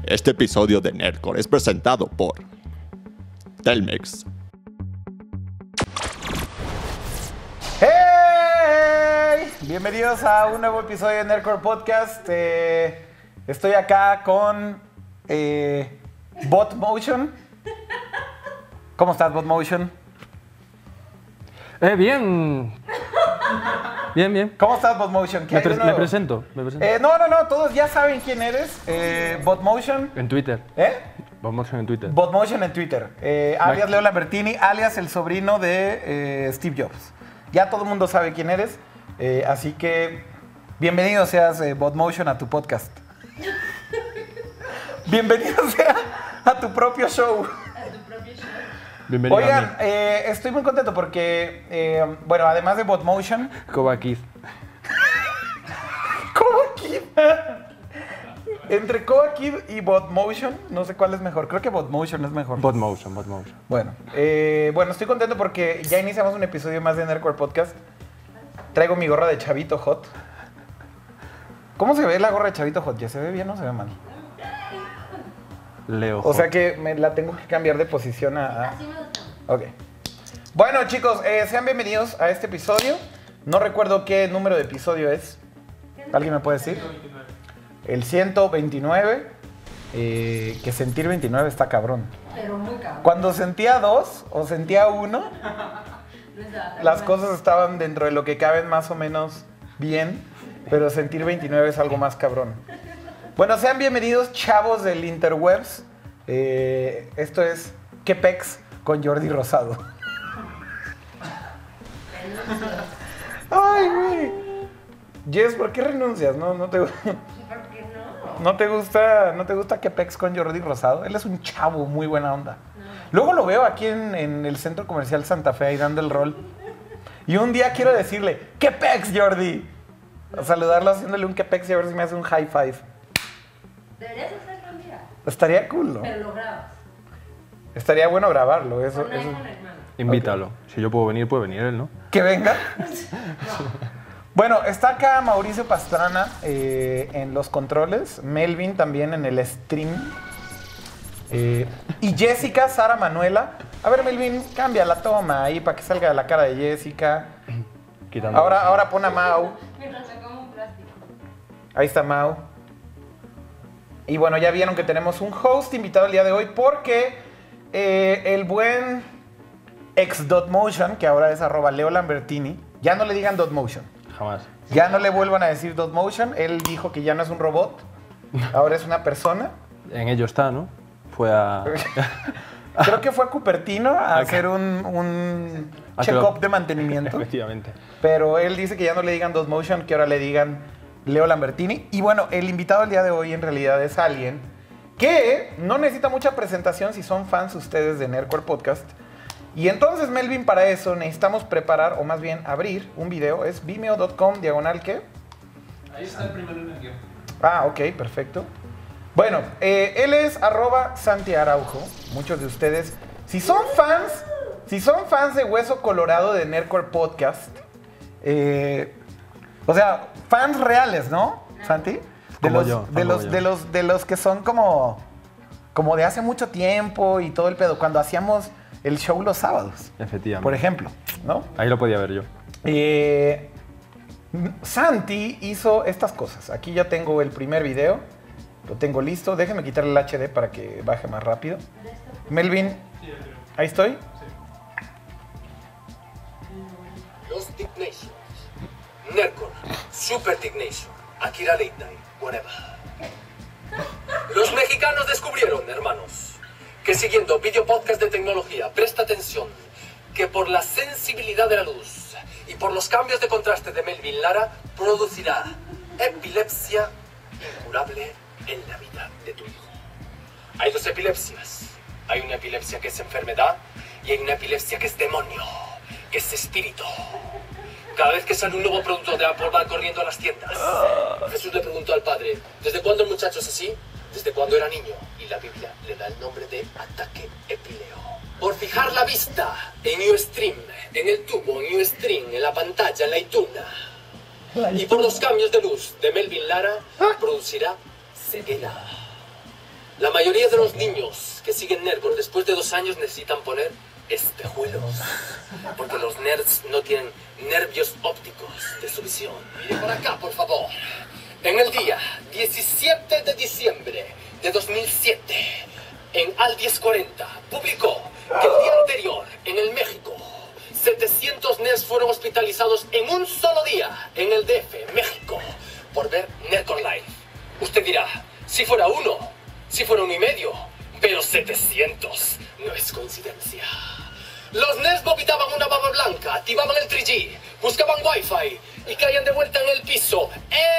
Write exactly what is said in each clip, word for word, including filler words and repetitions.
Este episodio de Nerdcore es presentado por Telmex. ¡Hey! Bienvenidos a un nuevo episodio de Nerdcore Podcast. Eh, estoy acá con eh, Botmotion. ¿Cómo estás, Botmotion? Eh, bien. Bien, bien. ¿Cómo estás, Botmotion? ¿Qué Me, hay pre de me nuevo? presento, me presento. Eh, no, no, no, todos ya saben quién eres. Eh, Botmotion. En Twitter. ¿Eh? Vamos en Twitter. Botmotion en Twitter. Eh, alias Leo Lambertini, alias el sobrino de eh, Steve Jobs. Ya todo el mundo sabe quién eres. Eh, así que bienvenido seas, eh, Botmotion, a tu podcast. Bienvenido sea a tu propio show. Bienvenido. Oigan, eh, estoy muy contento porque, eh, bueno, además de Botmotion, Koba Kid. Koba Kid. Entre Koba Kid y Botmotion, no sé cuál es mejor. Creo que Botmotion es mejor. Botmotion, Botmotion. Bueno, eh, bueno, estoy contento porque ya iniciamos un episodio más de Nerdcore Podcast. Traigo mi gorra de Chavito Hot. ¿Cómo se ve la gorra de Chavito Hot? ¿Ya se ve bien o se ve mal? Leo. O sea que me la tengo que cambiar de posición a... a... Ok. Bueno, chicos, eh, sean bienvenidos a este episodio. No recuerdo qué número de episodio es. ¿Alguien me puede decir? El ciento veintinueve. Eh, que sentir veintinueve está cabrón. Pero muy cabrón. Cuando sentía dos o sentía uno, las cosas estaban dentro de lo que caben más o menos bien, pero sentir veintinueve es algo más cabrón. Bueno, sean bienvenidos, chavos del Interwebs. Eh, esto es ¿Qué pex? Con Jordi Rosado. Ay, güey. Jess, ¿por qué renuncias? No, no te, ¿Por qué no? no te gusta, no te gusta ¿Qué pex? Con Jordi Rosado. Él es un chavo muy buena onda. Luego lo veo aquí en, en el Centro Comercial Santa Fe ahí dando el rol. Y un día quiero decirle, ¿qué pex, Jordi? A saludarlo haciéndole un ¿qué pex? Y a ver si me hace un high five. Deberías hacerlo un día, Estaría cool, ¿no? pero lo grabas. Estaría bueno grabarlo, eso. Con eso. iPhone, hermano. Invítalo. Si yo puedo venir, puede venir él, ¿no? Que venga. Bueno, está acá Mauricio Pastrana eh, en los controles, Melvin también en el stream. Eh, y Jessica, Sara Manuela. A ver, Melvin, cambia la toma ahí para que salga la cara de Jessica. Quitando. Ahora, ahora pon a Mau. Mientras sacamos un plástico. Ahí está Mau. Y bueno, ya vieron que tenemos un host invitado el día de hoy porque eh, el buen ex Dotmotion, que ahora es arroba Leo Lambertini, ya no le digan Dotmotion. Jamás. Ya no le vuelvan a decir Dotmotion. Él dijo que ya no es un robot, ahora es una persona. En ello está, ¿no? Fue a... Creo que fue a Cupertino a hacer un, un Ah, que check-up lo- de mantenimiento. Efectivamente. Pero él dice que ya no le digan Dotmotion, que ahora le digan Leo Lambertini. Y bueno, el invitado del día de hoy en realidad es alguien que no necesita mucha presentación si son fans ustedes de Nerdcore Podcast. Y entonces, Melvin, para eso necesitamos preparar, o más bien abrir un video. Es vimeo punto com, diagonal, ¿qué? Ahí está el primero en el guión. Ah, ok, perfecto. Bueno, eh, él es arroba Santi Araujo. Muchos de ustedes, si son fans, si son fans de Hueso Colorado de Nerdcore Podcast, eh, o sea, fans reales, ¿no, Santi? De Como los, yo, de como los, yo. de los, de los que son como, como de hace mucho tiempo y todo el pedo, cuando hacíamos el show los sábados, Efectivamente. por ejemplo, ¿no? Ahí lo podía ver yo. Eh, Santi hizo estas cosas. Aquí ya tengo el primer video. Lo tengo listo. Déjeme quitar el H D para que baje más rápido. Melvin, ahí estoy. Los Dignations, Nerdcore, Super Dignation, Akira Late Night, whatever. Los mexicanos descubrieron, hermanos, que siguiendo video podcast de tecnología, presta atención, que por la sensibilidad de la luz y por los cambios de contraste de Melvin Lara, producirá epilepsia incurable en la vida de tu hijo. Hay dos epilepsias. Hay una epilepsia que es enfermedad y hay una epilepsia que es demonio, que es espíritu. Cada vez que sale un nuevo producto de Apple va corriendo a las tiendas. Jesús le preguntó al padre, ¿desde cuándo el muchacho es así? Desde cuando era niño. Y la Biblia le da el nombre de ataque epileo. Por fijar la vista en Ustream, en el tubo, en Ustream, en la pantalla, en la ituna. Y por los cambios de luz de Melvin Lara, producirá ceguera. La mayoría de los niños que siguen Nerdcore después de dos años necesitan poner espejuelos. Porque los nerds no tienen nervios ópticos de su visión. Mire por acá, por favor. En el día diecisiete de diciembre de dos mil siete, en Al diez cuarenta, publicó que el día anterior, en el México, setecientos nerds fueron hospitalizados en un solo día en el D F, México, por ver Nerdcore Live. Usted dirá, si fuera uno, si fuera uno y medio, pero setecientos no es coincidencia. Los nerds vomitaban una baba blanca, activaban el tres G, buscaban wifi y caían de vuelta en el piso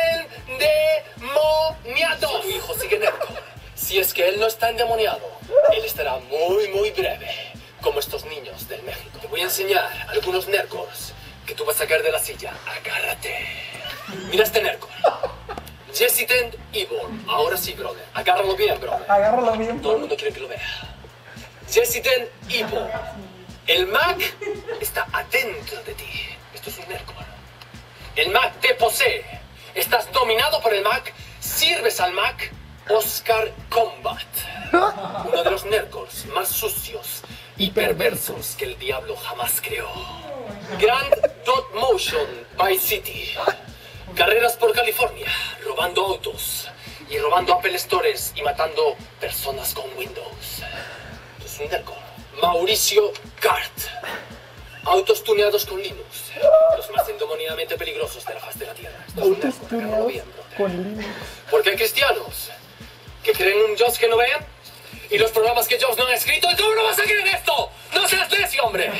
endemoniados. Su hijo sigue Nerdcore. Si es que él no está endemoniado, él estará muy, muy breve, como estos niños del México. Te voy a enseñar algunos Nerdcores que tú vas a caer de la silla. Agárrate. Mira este Nerdcore. Jessiten Evil. Ahora sí, brother. Agárralo bien, brother. Agárralo bien. Todo el mundo quiere que lo vea. Jessiten Evil. El Mac está adentro de ti. Esto es un Nerdcore. El Mac te posee. Estás dominado por el Mac. Sirves al Mac. Oscar Combat. Uno de los Nerdcores más sucios y perversos que el diablo jamás creó. Grand Dot Motion by City. Carreras por California, robando autos y robando Apple Stores y matando personas con Windows. Esto es un Nerdcore. Mauricio Kart. Autos tuneados con Linux. Los más endemoniadamente peligrosos de la faz de la Tierra. Esto es un Autos Nerdcore. Agárralo tuneados bien, brother. con Linux. Porque hay cristianos que creen un Dios que no vean y los programas que Dios no ha escrito. ¿Y cómo no vas a creer esto? ¡No seas necio, hombre!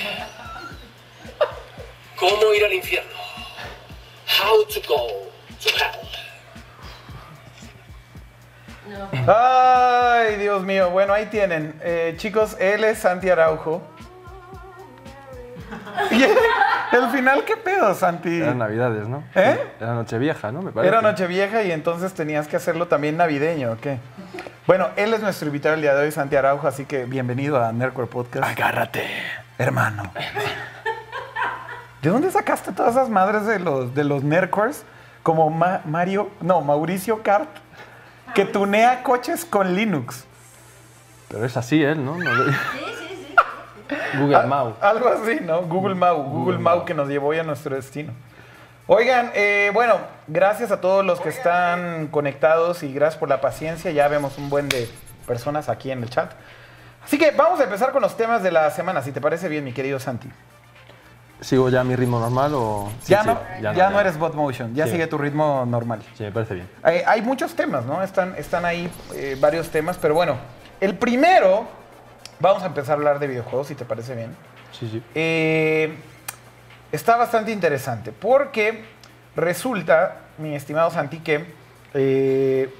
¿Cómo ir al infierno? How to go to hell. No. Ay, Dios mío. Bueno, ahí tienen. Eh, chicos, él es Santi Araujo. Y el, el final, ¿qué pedo, Santi? Eran navidades, ¿no? ¿Eh? Era Nochevieja, ¿no? Me parece. Era Nochevieja y entonces tenías que hacerlo también navideño, ¿o qué? Bueno, él es nuestro invitado el día de hoy, Santi Araujo, así que bienvenido a Nerdcore Podcast. Agárrate. Hermano. ¿De dónde sacaste todas esas madres de los, de los Nerdcores? Como Ma- Mario, no, Mauricio Kart, que tunea coches con Linux. Pero es así él, ¿no? No lo- Sí, sí, sí. Google A- Mau. Algo así, ¿no? Google Mau, Google Mau que nos llevó ya a nuestro destino. Oigan, eh, bueno, gracias a todos los que están conectados y gracias por la paciencia. Ya vemos un buen de personas aquí en el chat. Así que vamos a empezar con los temas de la semana, si te parece bien, mi querido Santi. ¿Sigo ya mi ritmo normal o...? Sí, ya, sí, no, ya, no eres bot motion, ya Sí. sigue tu ritmo normal. Sí, me parece bien. Eh, hay muchos temas, ¿no? Están, están ahí eh, varios temas, pero bueno, el primero, vamos a empezar a hablar de videojuegos, si te parece bien. Sí, sí. Eh, está bastante interesante porque resulta, mi estimado Santi, que eh,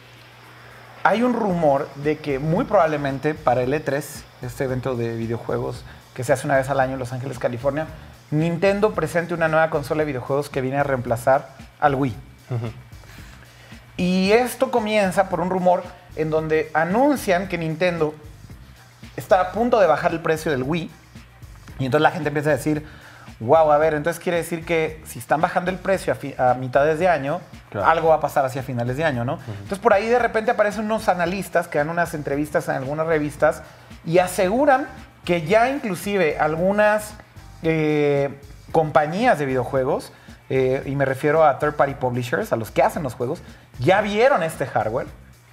hay un rumor de que muy probablemente para el E tres, este evento de videojuegos que se hace una vez al año en Los Ángeles, California, Nintendo presente una nueva consola de videojuegos que viene a reemplazar al Wii. Ujú. Y esto comienza por un rumor en donde anuncian que Nintendo está a punto de bajar el precio del Wii. Y entonces la gente empieza a decir, wow, a ver, entonces quiere decir que si están bajando el precio a, fi- a mitades de año, Claro. algo va a pasar hacia finales de año, ¿no? Entonces por ahí de repente aparecen unos analistas que dan unas entrevistas en algunas revistas y aseguran que ya inclusive algunas eh, compañías de videojuegos, eh, y me refiero a third party publishers, a los que hacen los juegos, ya vieron este hardware,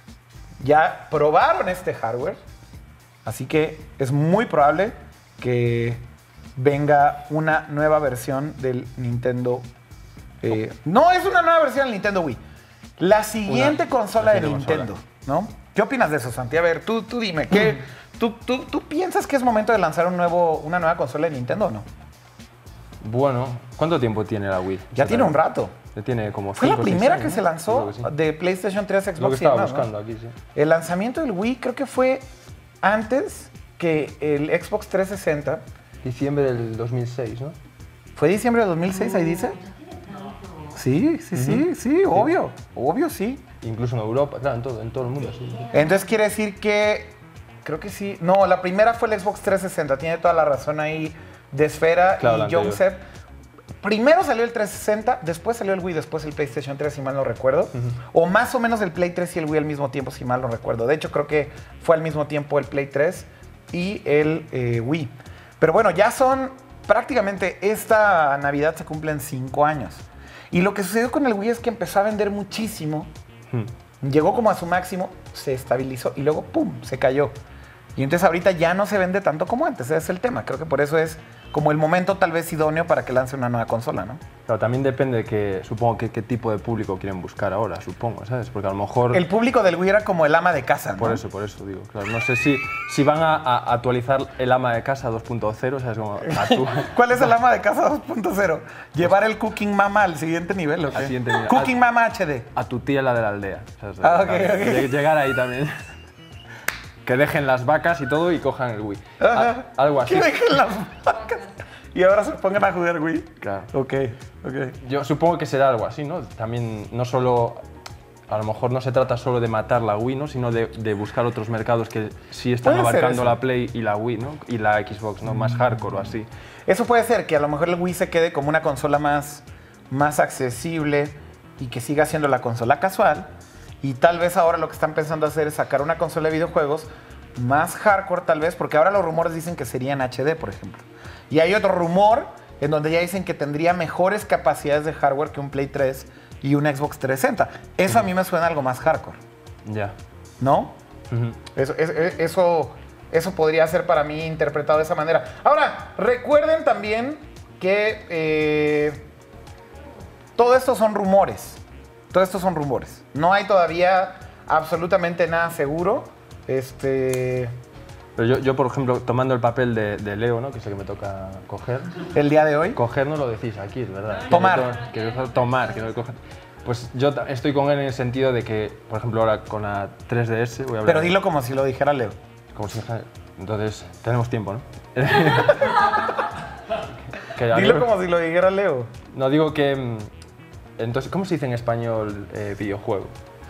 ya probaron este hardware, así que es muy probable que venga una nueva versión del Nintendo. eh, no es una nueva versión del Nintendo Wii. La siguiente Una- consola de la siguiente Nintendo, ¿no? ¿Qué opinas de eso, Santi? A ver, tú, tú dime, ¿qué, tú, tú, ¿tú piensas que es momento de lanzar un nuevo, una nueva consola de Nintendo o no? Bueno, ¿cuánto tiempo tiene la Wii? Ya tiene un rato. Ya tiene como Fue la cinco o seis primera años, que ¿no? se lanzó Creo que sí. de PlayStation tres, Xbox Lo que y estaba demás, ¿no? buscando aquí, sí. El lanzamiento del Wii creo que fue antes que el Xbox trescientos sesenta. Diciembre del dos mil seis, ¿no? ¿Fue diciembre de dos mil seis, ahí dice? Sí, sí, sí, sí, obvio, obvio, sí. Incluso en Europa, claro, en todo, en todo el mundo, sí. Entonces quiere decir que, creo que sí, no, la primera fue el Xbox trescientos sesenta, tiene toda la razón ahí de Esfera Claro, la y anterior. Joseph. primero salió el trescientos sesenta, después salió el Wii, después el PlayStation tres, si mal no recuerdo. Uh-huh. O más o menos el Play tres y el Wii al mismo tiempo, si mal no recuerdo. De hecho, creo que fue al mismo tiempo el Play tres y el eh, Wii. Pero bueno, ya son prácticamente, esta Navidad se cumplen cinco años. Y lo que sucedió con el Wii es que empezó a vender muchísimo. Hmm. Llegó como a su máximo, se estabilizó y luego ¡pum! Se cayó. Y entonces ahorita ya no se vende tanto como antes. Ese es el tema. Creo que por eso es como el momento tal vez idóneo para que lance una nueva consola, ¿no? Pero también depende de que, supongo, que qué tipo de público quieren buscar ahora, supongo, ¿sabes? Porque a lo mejor... El público del Wii era como el ama de casa, ¿no? Por eso, por eso digo. Claro, no sé si, si van a, a actualizar el ama de casa dos punto cero, ¿sabes? Como a tu... ¿Cuál es el ama de casa dos punto cero? ¿Llevar el Cooking Mama al siguiente nivel o qué? Al siguiente nivel. Cooking a, Mama H D. A tu tía, la de la aldea. ¿Sabes? Ah, ok, ok. Llegar ahí también. Que dejen las vacas y todo y cojan el Wii. Ajá. A, algo así. Que dejen las vacas. Y ahora se pongan a jugar Wii. Claro. Ok, ok. Yo supongo que será algo así, ¿no? También no solo... A lo mejor no se trata solo de matar la Wii, ¿no? Sino de, de buscar otros mercados que sí están Puede ser abarcando eso. la Play y la Wii, ¿no? Y la Xbox, ¿no? Más hardcore o así. Eso puede ser, que a lo mejor el Wii se quede como una consola más, más accesible y que siga siendo la consola casual. Y tal vez ahora lo que están pensando hacer es sacar una consola de videojuegos más hardcore tal vez, porque ahora los rumores dicen que sería en H D, por ejemplo. Y hay otro rumor en donde ya dicen que tendría mejores capacidades de hardware que un Play tres y un Xbox trescientos sesenta. Eso a mí me suena algo más hardcore. Ya. ¿No? Uh-huh. Eso, es- es- eso, eso podría ser para mí interpretado de esa manera. Ahora, recuerden también que eh, todo esto son rumores. Todo esto son rumores. No hay todavía absolutamente nada seguro. Este, Pero yo, yo, por ejemplo, tomando el papel de, de Leo, ¿no? Que es el que me toca coger. el día de hoy. Coger no lo decís aquí, es verdad. Tomar. Que no to- que no tomar, que no coger. Pues yo ta- estoy con él en el sentido de que, por ejemplo, ahora con la tres D S voy a hablar... Pero dilo como si lo dijera Leo. Como si dijera- Entonces, tenemos tiempo, ¿no? Que ya Dilo digo- como si lo dijera Leo. No, digo que... mm, Entonces, ¿cómo se dice en español eh, videojuego?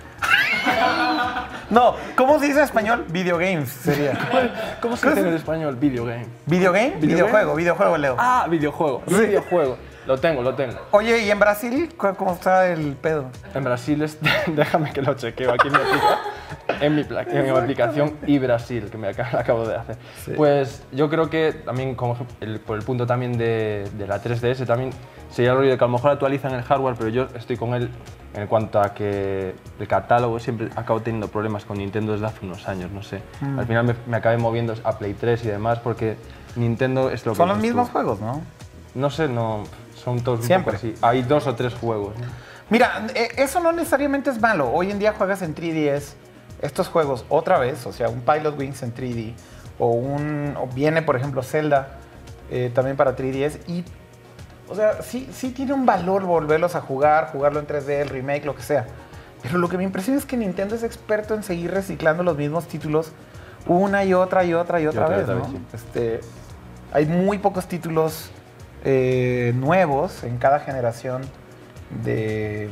No, ¿cómo se dice en español? Videogames sería. ¿Cómo se dice en español videogame? ¿Videogame? ¿Videogame? Videojuego, videojuego, Leo. Ah, videojuego. Videojuego. Lo tengo, lo tengo. Oye, ¿y en Brasil cu- cómo está el pedo? En Brasil es... Déjame que lo chequeo aquí en mi, aplica- en mi, pla- en mi aplicación y Brasil, que me acabo, acabo de hacer. Pues yo creo que también, como ej- el- por el punto también de, de la tres D S, también sería el rollo de que a lo mejor actualizan el hardware, pero yo estoy con él en cuanto a que el catálogo siempre acabo teniendo problemas con Nintendo desde hace unos años, no sé. Mm. Al final me, me acabé moviendo a Play tres y demás porque Nintendo es lo que... Son los dices mismos tú. juegos, ¿no? No sé, no... Son todos un Siempre. poco así. Hay dos o tres juegos, ¿no? Mira, eh, eso no necesariamente es malo. Hoy en día juegas en tres D S estos juegos otra vez, o sea, un Pilot Wings en tres D, o un o viene, por ejemplo, Zelda eh, también para tres D S, y, o sea, sí, sí tiene un valor volverlos a jugar, jugarlo en tres D, el remake, lo que sea. Pero lo que me impresiona es que Nintendo es experto en seguir reciclando los mismos títulos una y otra y otra y otra, otra vez, otra ¿no? vez, sí. Este, hay muy pocos títulos eh, nuevos en cada generación de,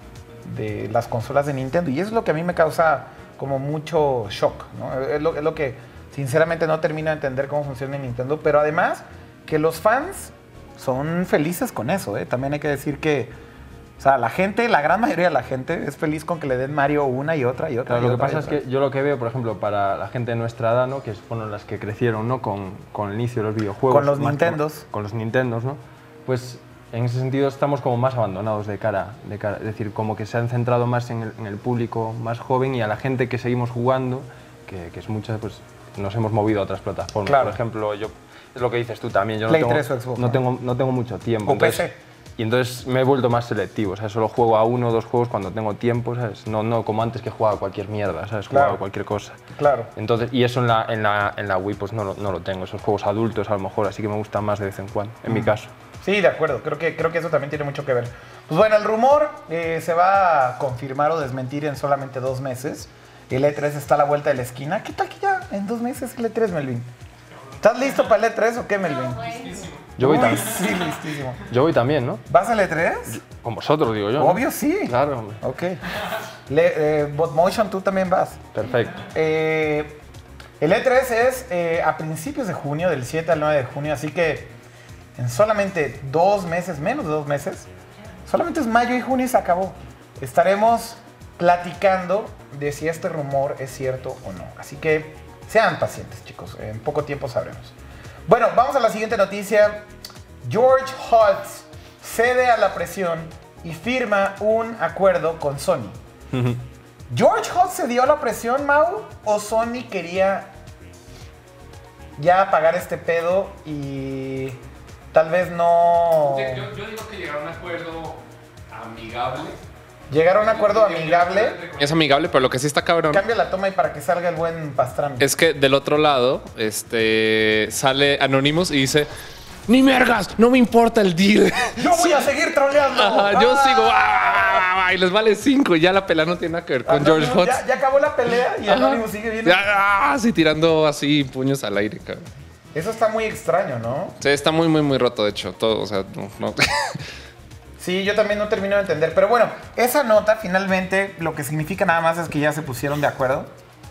de las consolas de Nintendo. Y eso es lo que a mí me causa como mucho shock, ¿no? Es lo, es lo que sinceramente no termino de entender cómo funciona Nintendo. Pero además que los fans son felices con eso, ¿eh? También hay que decir que, o sea, la gente, la gran mayoría de la gente es feliz con que le den Mario una y otra y otra. Claro, y lo que otra y pasa es otra. que yo lo que veo, por ejemplo, para la gente de nuestra edad, ¿no? Que fueron las que crecieron, ¿no? Con, con el inicio de los videojuegos. Con los más- Nintendos. Con los Nintendos, ¿no? Pues en ese sentido estamos como más abandonados de cara, de cara. Es decir, como que se han centrado más en el, en el público más joven y a la gente que seguimos jugando, que, que es mucha, pues nos hemos movido a otras plataformas. Claro. Por ejemplo, yo, es lo que dices tú también, yo no Play tengo, tres o Xbox, no, ¿no? tengo, no tengo mucho tiempo. O P C. Y entonces me he vuelto más selectivo, o sea, solo juego a uno o dos juegos cuando tengo tiempo, ¿sabes? No, no como antes que jugaba a cualquier mierda, ¿sabes? Jugaba Claro. a cualquier cosa. Claro. Entonces, y eso en la, en la, en la Wii pues no, lo- no lo tengo, esos juegos adultos a lo mejor, así que me gustan más de vez en cuando, en mi caso. Sí, de acuerdo. Creo que, creo que eso también tiene mucho que ver. Pues bueno, el rumor eh, se va a confirmar o desmentir en solamente dos meses. El E tres está a la vuelta de la esquina. ¿Qué tal que ya en dos meses el E tres, Melvin? ¿Estás listo para el E tres o qué, Melvin? Yo voy, Uy, tam- sí, listísimo. yo voy también, ¿no? ¿Vas al E tres? Con vosotros, digo yo. ¿no? Obvio, sí. Claro, hombre. Ok. Le, eh, Botmotion, tú también vas. Perfecto. Eh, el E tres es eh, a principios de junio, del siete al nueve de junio, así que en solamente dos meses, menos de dos meses, solamente es mayo y junio y se acabó. Estaremos platicando de si este rumor es cierto o no. Así que sean pacientes, chicos. En poco tiempo sabremos. Bueno, vamos a la siguiente noticia. George Hotz cede a la presión y firma un acuerdo con Sony. Ujú. ¿George Hotz cedió a la presión, Mau? ¿O Sony quería ya pagar este pedo y tal vez no... Yo, yo- yo digo que llegaron a un acuerdo amigable. llegar a un acuerdo amigable? Es amigable, pero lo que sí está cabrón Cambia la toma y para que salga el buen pastrami. es que del otro lado este, sale Anonymous y dice: ¡Ni mergas! ¡No me importa el deal! ¡Yo voy a seguir troleando! Ajá, yo ¡Ah! sigo, ah, y les vale cinco. Y ya la pelea no tiene nada que ver con Anonymous, George Hotz. Ya, ya acabó la pelea y Anonymous sigue viendo. Ya, así tirando así puños al aire, cabrón. Eso está muy extraño, ¿no? Sí, está muy, muy, muy roto, de hecho. Todo, o sea, no. no. Sí, yo también no termino de entender. Pero bueno, esa nota finalmente lo que significa nada más es que ya se pusieron de acuerdo.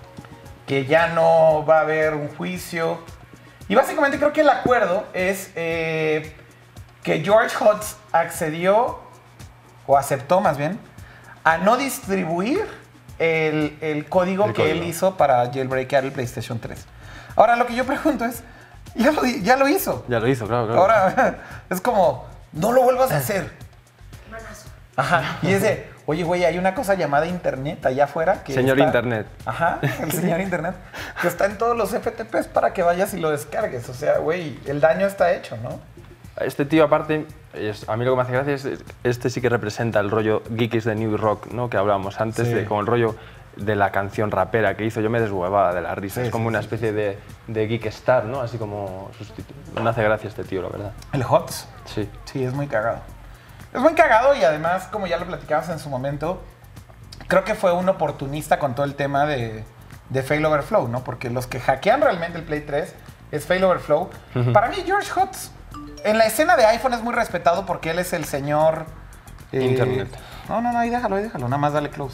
Que ya no va a haber un juicio. Y básicamente creo que el acuerdo es eh, que George Hotz accedió, o aceptó más bien, a no distribuir el, el código El que código. él hizo para jailbreakear el PlayStation tres. Ahora, lo que yo pregunto es, ya lo, ya lo hizo. Ya lo hizo, claro, claro. Ahora es como, no lo vuelvas a hacer. Manazo. Ajá. Y es de, oye, güey, hay una cosa llamada Internet allá afuera. Que Señor está- Internet. Ajá, el señor Internet. Que está en todos los F T Ps para que vayas y lo descargues. O sea, güey, el daño está hecho, ¿no? Este tío, aparte, es- a mí lo que me hace gracia es, este sí que representa el rollo Geek is the New Rock, ¿no? Que hablábamos antes, Sí. de como el rollo de la canción rapera que hizo. Yo me deshuevaba de la risa. Sí, es como sí, una sí, especie de, de Geek Star, ¿no? Así como sustituto. Me hace gracia este tío, la verdad. El HOTS. Sí. Sí, es muy cagado. Es muy cagado y además, como ya lo platicabas en su momento, creo que fue un oportunista con todo el tema de, de Fail Overflow, ¿no? Porque los que hackean realmente el Play tres es Fail Overflow. Para mí, George Hotz, en la escena de iPhone es muy respetado porque él es el señor... eh, Internet. No, no, no, ahí déjalo, ahí déjalo, nada más dale close.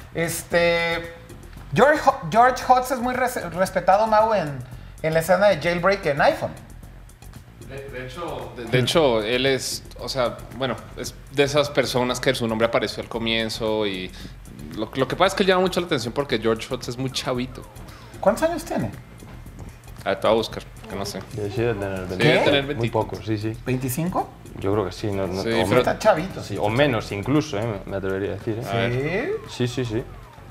Este... George, Ho- George Hotz es muy res- respetado, Mau, en, en la escena de jailbreak en iPhone. De, de hecho, De, de hecho, él es, o sea, bueno, es de esas personas que su nombre apareció al comienzo y lo, lo que pasa es que él llama mucho la atención porque George Hotz es muy chavito. ¿Cuántos años tiene? A ver, te voy a buscar, que no sé. Debe ser tener Debe veinte. tener Muy veinte. poco, sí, sí. ¿veinticinco? Yo creo que sí. No, no, Sí, o, pero- Está chavito. sí, o menos incluso, ¿eh? me- me atrevería a decir. ¿eh? A ver. Sí. Sí, sí, sí.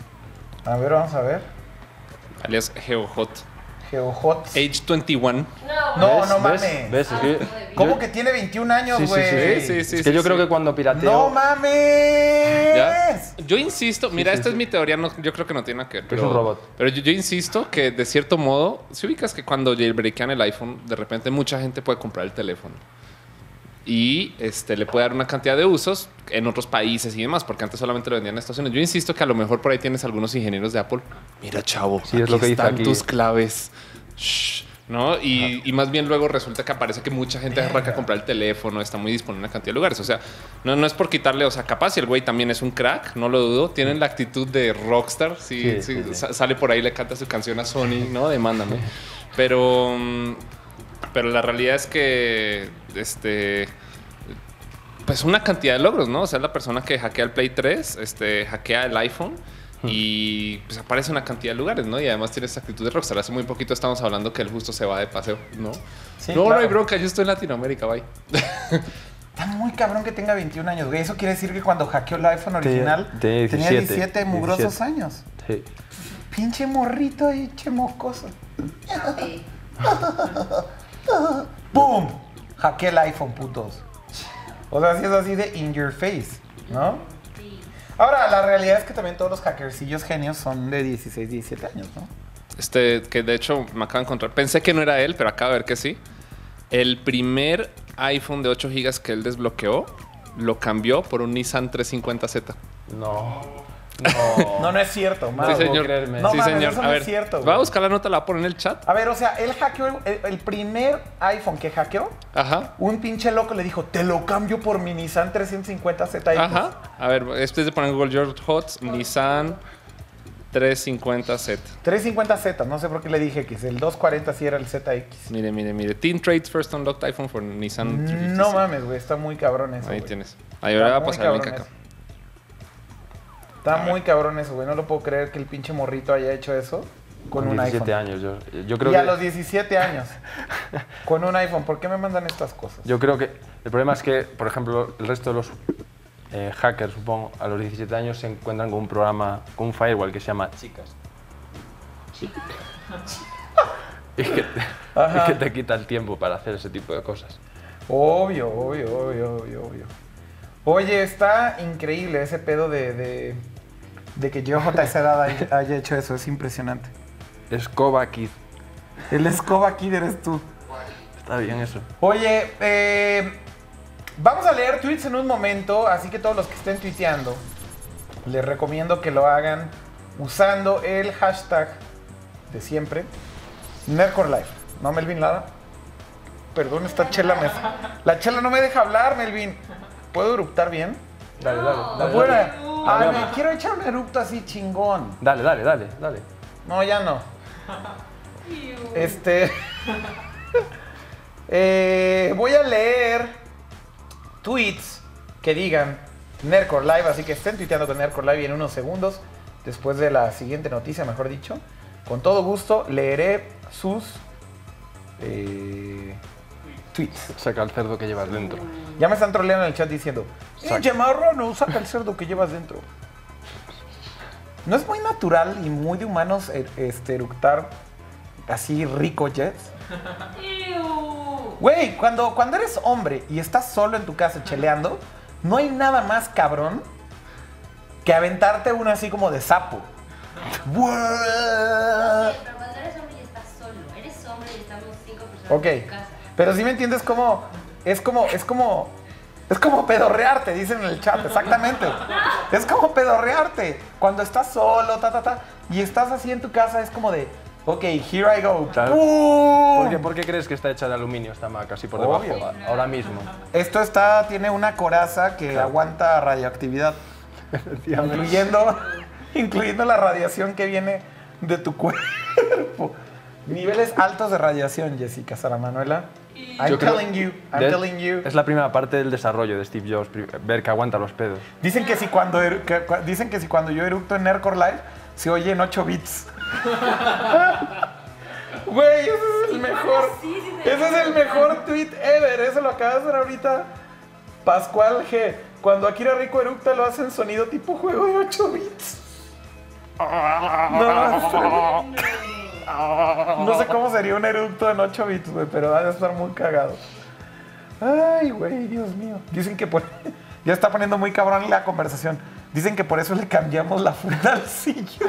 A ver, vamos a ver. Alias GeoHot. GeoHot. Age veintiuno. No, No, ¿Ves? no ¿Ves? mames. ¿Ves? Es que, ¿Cómo yo- que tiene veintiún años, Sí, sí, güey? sí, Sí, sí, sí. es que yo sí, creo sí. que cuando pirateo... ¡No mames! ¿Ya? Yo insisto, mira, sí, esta sí. es mi teoría, no, yo creo que no tiene nada que ver. Es Pero, un robot. Pero yo, yo insisto que de cierto modo, si ubicas que cuando jailbreakean el iPhone, de repente mucha gente puede comprar el teléfono. Y este, le puede dar una cantidad de usos en otros países y demás, porque antes solamente lo vendían en Estados Unidos. Yo insisto que a lo mejor por ahí tienes algunos ingenieros de Apple. Mira, chavo, Sí, es aquí lo que dice están aquí. tus claves. Shh, ¿no? Y, y más bien luego resulta que aparece que mucha gente arranca a comprar el teléfono, está muy disponible en una cantidad de lugares. O sea, no, no es por quitarle, o sea, capaz si el güey también es un crack, no lo dudo. Tienen la actitud de rockstar. Si, Sí, si sí, sí. sa- sale por ahí, le canta su canción a Sony, ¿no? Demándame. Pero, mm, pero la realidad es que, este, pues una cantidad de logros, ¿no? O sea, es la persona que hackea el Play tres, este, hackea el iPhone. Y pues aparece en una cantidad de lugares, ¿no? Y además tiene esa actitud de rockstar. Hace muy poquito estábamos hablando que él justo se va de paseo, ¿no? Sí, no, no claro. hay bronca, yo estoy en Latinoamérica, bye. Está muy cabrón que tenga veintiún años, güey. Eso quiere decir que cuando hackeó el iPhone original tenía tenía diecisiete, diecisiete mugrosos diecisiete. años. Sí. Pinche morrito ahí, che mocoso. Chapi. ¡Pum! Hackeé el iPhone, putos. O sea, si es así de in your face, ¿no? Sí. Ahora, la realidad es que también todos los hackercillos genios son de dieciséis, diecisiete años, ¿no? Este, que de hecho me acabo de encontrar. Pensé que no era él, pero acabo de ver que sí. El primer iPhone de ocho gigas que él desbloqueó lo cambió por un Nissan trescientos cincuenta Z. No. No, no es cierto, Sí, man. puedo señor. creerme. No sí, mames, señor. eso A no ver, es cierto, va a güey. buscar la nota, la va a poner en el chat. A ver, o sea, él hackeó, el, el primer iPhone que hackeó, Ajá. un pinche loco le dijo, te lo cambio por mi Nissan trescientos cincuenta Z X. Ajá. A ver, este es de poner en Google George Hotz, Nissan trescientos cincuenta Z. trescientos cincuenta Z, no sé por qué le dije X. El doscientos cuarenta sí era el Z X. Mire, mire, mire. Team Trades First Unlocked iPhone for Nissan. No mames, güey. Está muy cabrón eso. Ahí güey. tienes. Ahí ahora va a muy pasar el link cabrón acá. eso. Está muy cabrón eso, güey. No lo puedo creer que el pinche morrito haya hecho eso con un diecisiete iPhone. años, yo, yo creo Y que... a los diecisiete años. Con un iPhone. ¿Por qué me mandan estas cosas? Yo creo que el problema es que, por ejemplo, el resto de los eh, hackers, supongo, a los diecisiete años se encuentran con un programa, con un firewall que se llama Chicas. y, que te, y que te quita el tiempo para hacer ese tipo de cosas. Obvio, obvio, obvio, obvio, obvio. Oye, está increíble ese pedo de, de, de que yo a esa edad haya, haya hecho eso. Es impresionante. Escoba Kid. El escoba kid eres tú. Está bien eso. Oye, eh, vamos a leer tweets en un momento, así que todos los que estén tuiteando, les recomiendo que lo hagan usando el hashtag de siempre, NerdcoreLive. ¿No, Melvin Lara? Perdón, esta chela me... La chela no me deja hablar, Melvin. ¿Puedo eruptar bien? Dale, dale. ¿No dale, puedo? dale. Ah, me quiero echar un erupto así chingón. Dale, dale, dale, dale. No, ya no. Este... eh, voy a leer tweets que digan Nerdcore Live, así que estén tuiteando con Nerdcore Live y en unos segundos, después de la siguiente noticia, mejor dicho, con todo gusto leeré sus eh, tweets. Saca el cerdo que llevas dentro. Ya me están troleando en el chat diciendo, ¡eh, marrano, saca el cerdo que llevas dentro! ¿No es muy natural y muy de humanos eh, este, eructar así rico, Jets? Güey, cuando, cuando eres hombre y estás solo en tu casa cheleando, no hay nada más cabrón que aventarte uno así como de sapo. Pero cuando eres hombre y estás solo, eres hombre y estamos cinco personas Ok, en tu casa. pero si me entiendes como... Es como... Es como... Es como pedorrearte, dicen en el chat, exactamente. Es como pedorrearte. Cuando estás solo, ta, ta, ta, y estás así en tu casa, es como de... Ok, here I go. Claro. ¡Pum! ¿Por qué, ¿Por qué crees que está hecha de aluminio esta maca así por debajo? Obvio. a- Ahora mismo. Esto está, tiene una coraza que aguanta radioactividad, incluyendo, incluyendo la radiación que viene de tu cuerpo. Niveles altos de radiación, Jessica Sara Manuela. I'm Yo creo- telling you, I'm de- telling you. Es la primera parte del desarrollo de Steve Jobs, pri- ver que aguanta los pedos. Dicen que si cuando, eru- que- cua- dicen que si cuando yo eructo en Nerdcore Live se oye en ocho bits. Güey, ese es el mejor. Ese es el mejor tweet ever. Eso lo acaba de hacer ahorita Pascual G. Cuando Akira Rico eructa lo hace en sonido tipo juego de ocho bits. No, no sé cómo sería un eructo en ocho bits, güey, pero ha de estar muy cagado. Ay, güey, Dios mío. Dicen que por... Ya está poniendo muy cabrón la conversación. Dicen que por eso le cambiamos la funda al sillón.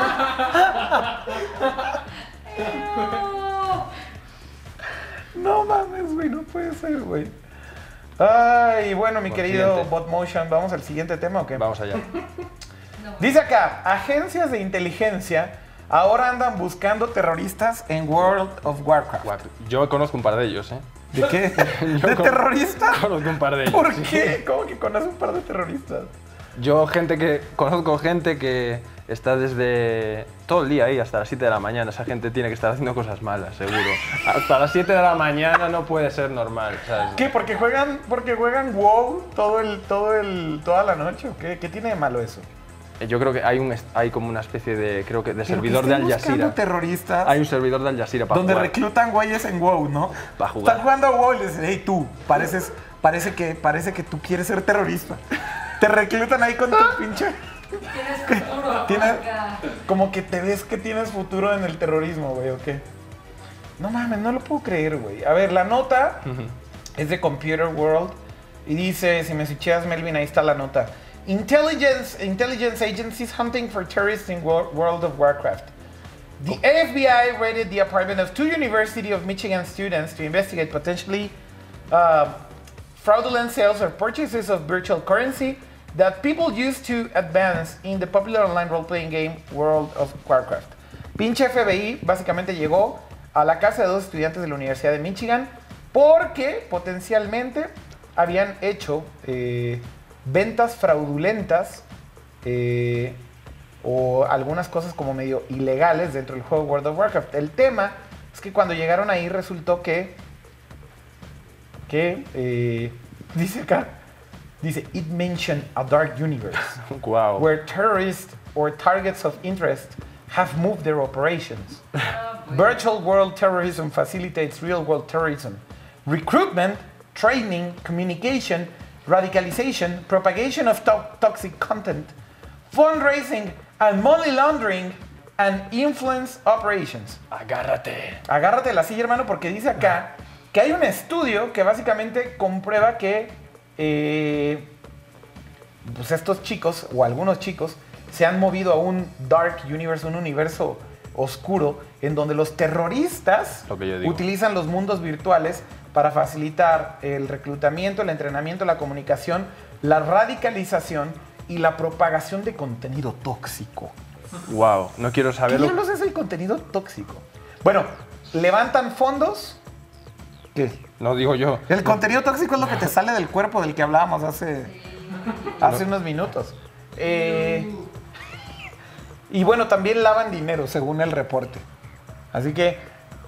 No mames, güey, no puede ser, güey. Ay, bueno, mi Por querido siguiente. Botmotion, ¿vamos al siguiente tema o qué? Vamos allá. Dice acá, agencias de inteligencia ahora andan buscando terroristas en World of Warcraft. Guau, Yo conozco un par de ellos, ¿eh? ¿De qué? Yo ¿De con- terroristas? Conozco un par de ellos. ¿Por sí. qué? ¿Cómo que conoces un par de terroristas? Yo gente que conozco gente que está desde todo el día ahí hasta las siete de la mañana. Esa gente tiene que estar haciendo cosas malas, seguro. Hasta las siete de la mañana no puede ser normal, ¿sabes? ¿Qué? ¿Porque juegan, porque juegan WoW todo el, todo el, toda la noche o qué? ¿Qué tiene de malo eso? Yo creo que hay un est- hay como una especie de creo que de Pero servidor que de estén Al buscando Jazeera. terroristas Hay un servidor de Al Jazeera para donde jugar. reclutan güeyes en WoW, ¿no? Pa' jugar. Están jugando a WoW y les dicen, hey tú, pareces, parece que, parece que tú quieres ser terrorista. Te reclutan ahí con tu pinche... Tienes futuro. Tiene- acá. Como que te ves que tienes futuro en el terrorismo, güey, ¿o qué? No mames, no lo puedo creer, güey. A ver, la nota es de Computer World y dice, si me switcheas, Melvin, ahí está la nota. Intelligence, intelligence agencies hunting for terrorists in Wor- World of Warcraft. The A F B I raided the apartment of two University of Michigan students to investigate potentially uh, fraudulent sales or purchases of virtual currency that people use to advance in the popular online role-playing game World of Warcraft. Pinche F B I básicamente llegó a la casa de dos estudiantes de la Universidad de Michigan porque potencialmente habían hecho eh, ventas fraudulentas eh, o algunas cosas como medio ilegales dentro del juego World of Warcraft. El tema es que cuando llegaron ahí resultó que, que eh, dice acá, dice, it mentioned a dark universe Wow. where terrorists or targets of interest have moved their operations. Virtual world terrorism facilitates real world terrorism. Recruitment, training, communication, radicalization, propagation of to- toxic content, fundraising, and money laundering, and influence operations. Agárrate. Agárrate la silla, hermano, porque dice acá que hay un estudio que básicamente comprueba que eh, pues estos chicos, o algunos chicos, se han movido a un dark universe, un universo oscuro, en donde los terroristas Lo que yo digo. utilizan los mundos virtuales para facilitar el reclutamiento, el entrenamiento, la comunicación, la radicalización y la propagación de contenido tóxico. Wow. No quiero ¿Qué saberlo. diablos es el contenido tóxico? Bueno, levantan fondos. ¿Qué? No digo yo. El contenido tóxico es lo que te sale del cuerpo del que hablábamos hace, hace unos minutos. Eh, y bueno, también lavan dinero, según el reporte. Así que,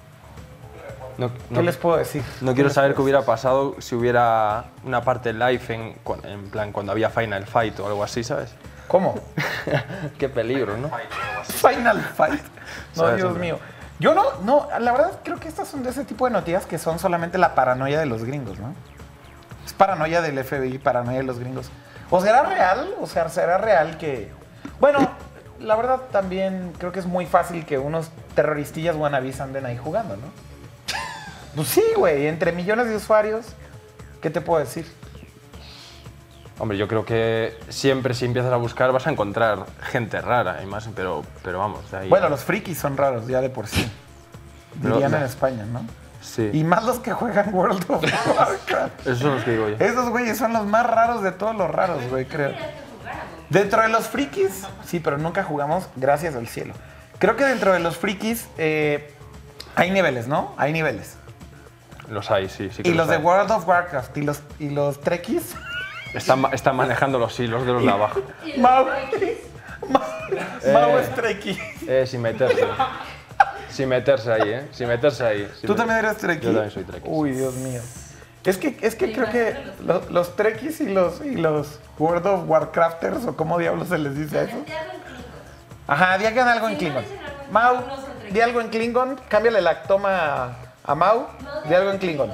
No, ¿qué no- les puedo decir? no quiero saber qué hubiera pasado si hubiera una parte live en, cu- en plan cuando había Final Fight o algo así, ¿sabes? ¿Cómo? Qué peligro, ¿no? Final Fight. No, ¿Sabes, Dios hombre? mío. Yo no, no, la verdad creo que estas son de ese tipo de noticias que son solamente la paranoia de los gringos, ¿no? Es paranoia del F B I, paranoia de los gringos. ¿O será real? O sea, ¿será real que...? Bueno, la verdad también creo que es muy fácil que unos terroristillas wannabes anden ahí jugando, ¿no? Pues sí, güey, entre millones de usuarios, ¿qué te puedo decir? Hombre, yo creo que siempre si empiezas a buscar vas a encontrar gente rara y más, pero, pero vamos, de ahí. Bueno, los frikis son raros ya de por sí. Pero- Dirían en España, ¿no? sí. Y más los que juegan World of Warcraft. Esos son los que digo yo. Esos güeyes son los más raros de todos los raros, güey, creo. Dentro de los frikis, sí, pero nunca jugamos, gracias al cielo. Creo que dentro de los frikis eh, hay niveles, ¿no? Hay niveles. Los hay, sí, sí que Y los de hay. World of Warcraft y los, y los trekkies. Están, ma- están manejando los hilos de los de abajo. Mau, Mau, Mau es trekkie. Eh, sin meterse. Sin meterse ahí, ¿eh? Sin meterse ahí. Sin ¿Tú met- también eres trekkie? Yo también soy trekkie. Uy, Dios mío. Es que, es que creo que los, los trekkies y los, y los World of Warcrafters, o cómo diablos se les dice a eso. Ajá, digan algo en Klingon. Mau, di algo en Klingon, cámbiale la toma a, a Mau, di algo en Klingon.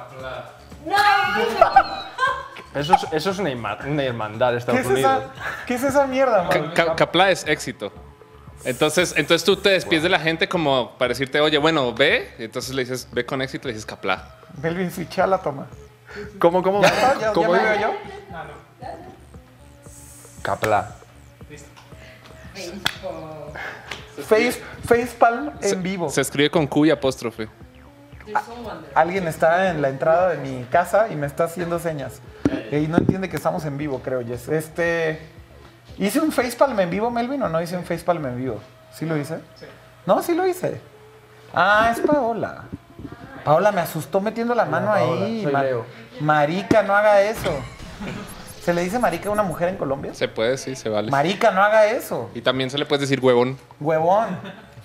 Eso es, eso es una, herma- una hermandad de ¿Qué Estados es, Unidos. esa, ¿Qué es esa mierda, Ca- Mau? ca- Capla es éxito. Entonces, entonces tú te despides de la gente como para decirte, oye, bueno, ve. Y entonces le dices, ve con éxito, le dices Capla. Melvin, switcha la toma. ¿Cómo, cómo? ¿Ya está? ¿Ya, ya ¿Cómo me digo veo yo? Capla. Face, facepalm en Se- vivo. Se escribe con Q y apóstrofe. Alguien está en la entrada de mi casa y me está haciendo señas. Y no entiende que estamos en vivo, creo, Jess. Este... ¿Hice un facepalm en vivo, Melvin, o no hice un facepalm en vivo? ¿Sí lo hice? No, sí lo hice. Ah, es Paola. Paola me asustó metiendo la mano Paola, ahí. soy Ma- Leo. Marica, no haga eso. ¿Se le dice marica a una mujer en Colombia? Se puede, sí, se vale. Marica, no haga eso. Y también se le puede decir huevón. Huevón.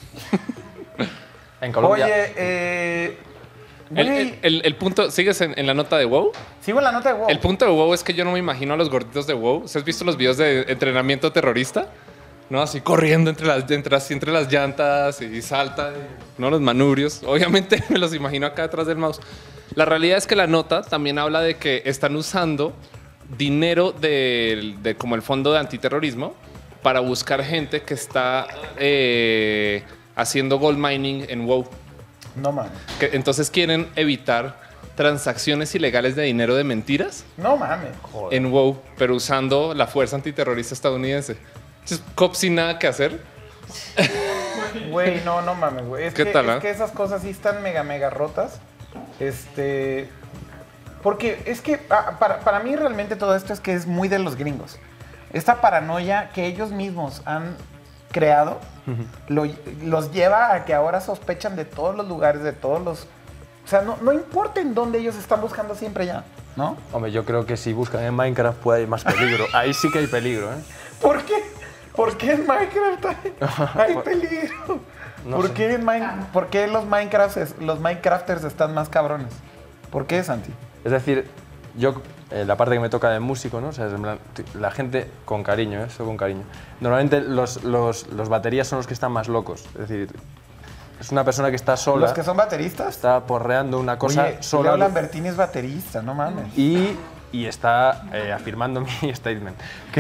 En Colombia. Oye, eh... El, güey, el- el- el punto, ¿sigues en, en la nota de WoW? sigo en la nota de WoW. El punto de WoW es que yo no me imagino a los gorditos de WoW. ¿Has visto los videos de entrenamiento terrorista? ¿No? Así corriendo entre las, entre las, entre las llantas y salta, y- ¿no? Los manubrios. Obviamente me los imagino acá detrás del mouse. La realidad es que la nota también habla de que están usando dinero del- de, como el fondo de antiterrorismo para buscar gente que está eh, haciendo gold mining en WoW. No mames. Que entonces quieren evitar transacciones ilegales de dinero de mentiras No mames. en WoW, pero usando la fuerza antiterrorista estadounidense. Entonces, cops sin nada que hacer. Güey, no, no mames, güey. Es, ¿Qué que, tal, es ah? que esas cosas sí están mega, mega rotas. Este. Porque es que ah, para, para mí realmente todo esto es que es muy de los gringos. Esta paranoia que ellos mismos han creado lo- los lleva a que ahora sospechan de todos los lugares, de todos los... O sea, no, no importa en dónde ellos están buscando siempre ya, ¿no? Hombre, yo creo que si buscan en Minecraft puede haber más peligro. Ahí sí que hay peligro, ¿eh? ¿Por qué? ¿Por qué en Minecraft hay, hay peligro? No ¿Por, sé. qué en Mine- ¿Por qué los, Minecraft, los Minecrafters están más cabrones? ¿Por qué, Santi? Es decir, yo, eh, la parte que me toca de músico, ¿no? O sea, es en plan, t- la gente con cariño, ¿eh? Eso con cariño. Normalmente los, los, los baterías son los que están más locos. Es decir, es una persona que está sola, ¿Los que son bateristas? está porreando una cosa Oye, sola. Leo Lambertini es baterista, no mames. Y, y está eh, afirmando mi statement. Que-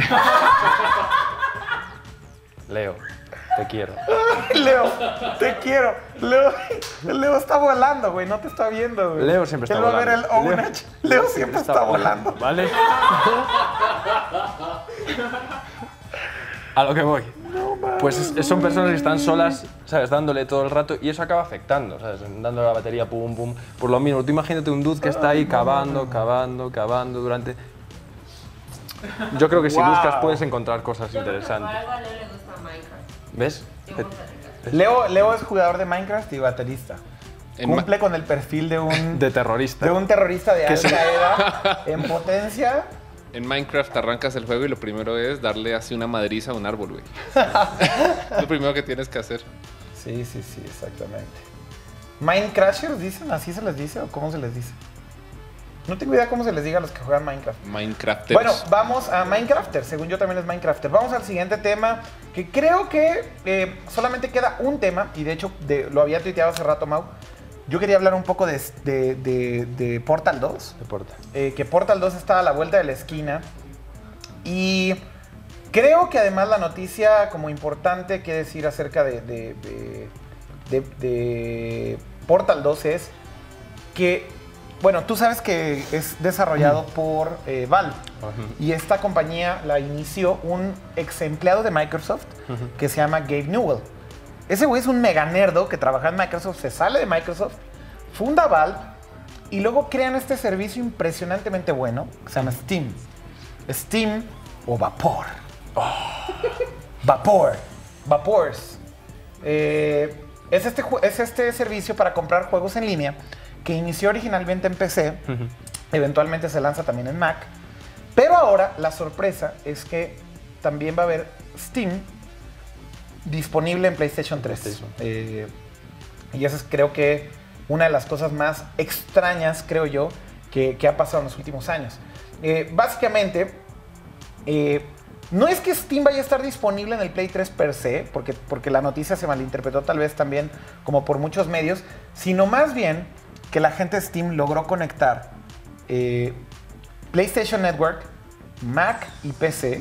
Leo, te quiero. Leo, te quiero. Leo, Leo está volando, güey, no te está viendo, güey. Leo siempre está Él va a ver el volando. Owen H. Leo siempre está volando. ¿Vale? A lo que voy. Pues es- son personas que están solas, ¿sabes? Dándole todo el rato y eso acaba afectando, ¿sabes? Dándole la batería, pum, pum. Por lo mismo, tú imagínate un dude que está ahí cavando, cavando, cavando durante... Yo creo que si Wow. buscas puedes encontrar cosas Por interesantes. algo a Leo le gusta Minecraft. ¿Ves? Yo voy a platicar. Leo, Leo es jugador de Minecraft y baterista. En Ma- Cumple con el perfil de un, De terrorista. de un terrorista de Al sí. Qaeda en potencia. En Minecraft arrancas el juego y lo primero es darle así una madriza a un árbol, güey. Es lo primero que tienes que hacer. Sí, sí, sí, exactamente. ¿Minecrashers dicen? ¿Así se les dice o cómo se les dice? No tengo idea cómo se les diga a los que juegan Minecraft. Minecrafters. Bueno, vamos a Minecrafter. Según yo también es Minecrafter. Vamos al siguiente tema, que creo que eh, solamente queda un tema, y de hecho de- lo había tuiteado hace rato, Mau. Yo quería hablar un poco de, de- de- de Portal dos. Deporte. eh, que Portal dos está a la vuelta de la esquina. Y creo que además la noticia como importante que decir acerca de, de- de- de- de Portal dos es que, bueno, tú sabes que es desarrollado por eh, Valve. Y esta compañía la inició un ex empleado de Microsoft que se llama Gabe Newell. Ese güey es un mega nerdo que trabaja en Microsoft, se sale de Microsoft, funda Valve y luego crean este servicio impresionantemente bueno que se llama Steam. Steam o Vapor. Vapor. Vapors. Eh, es, este, ju- es este servicio para comprar juegos en línea que inició originalmente en P C, eventualmente se lanza también en Mac, pero ahora la sorpresa es que también va a haber Steam disponible en PlayStation tres. PlayStation. Eh, y esa es creo que una de las cosas más extrañas, creo yo, que, que ha pasado en los últimos años. Eh, básicamente, eh, no es que Steam vaya a estar disponible en el Play tres per se, porque, porque la noticia se malinterpretó tal vez también como por muchos medios, sino más bien que la gente de Steam logró conectar eh, PlayStation Network, Mac y P C,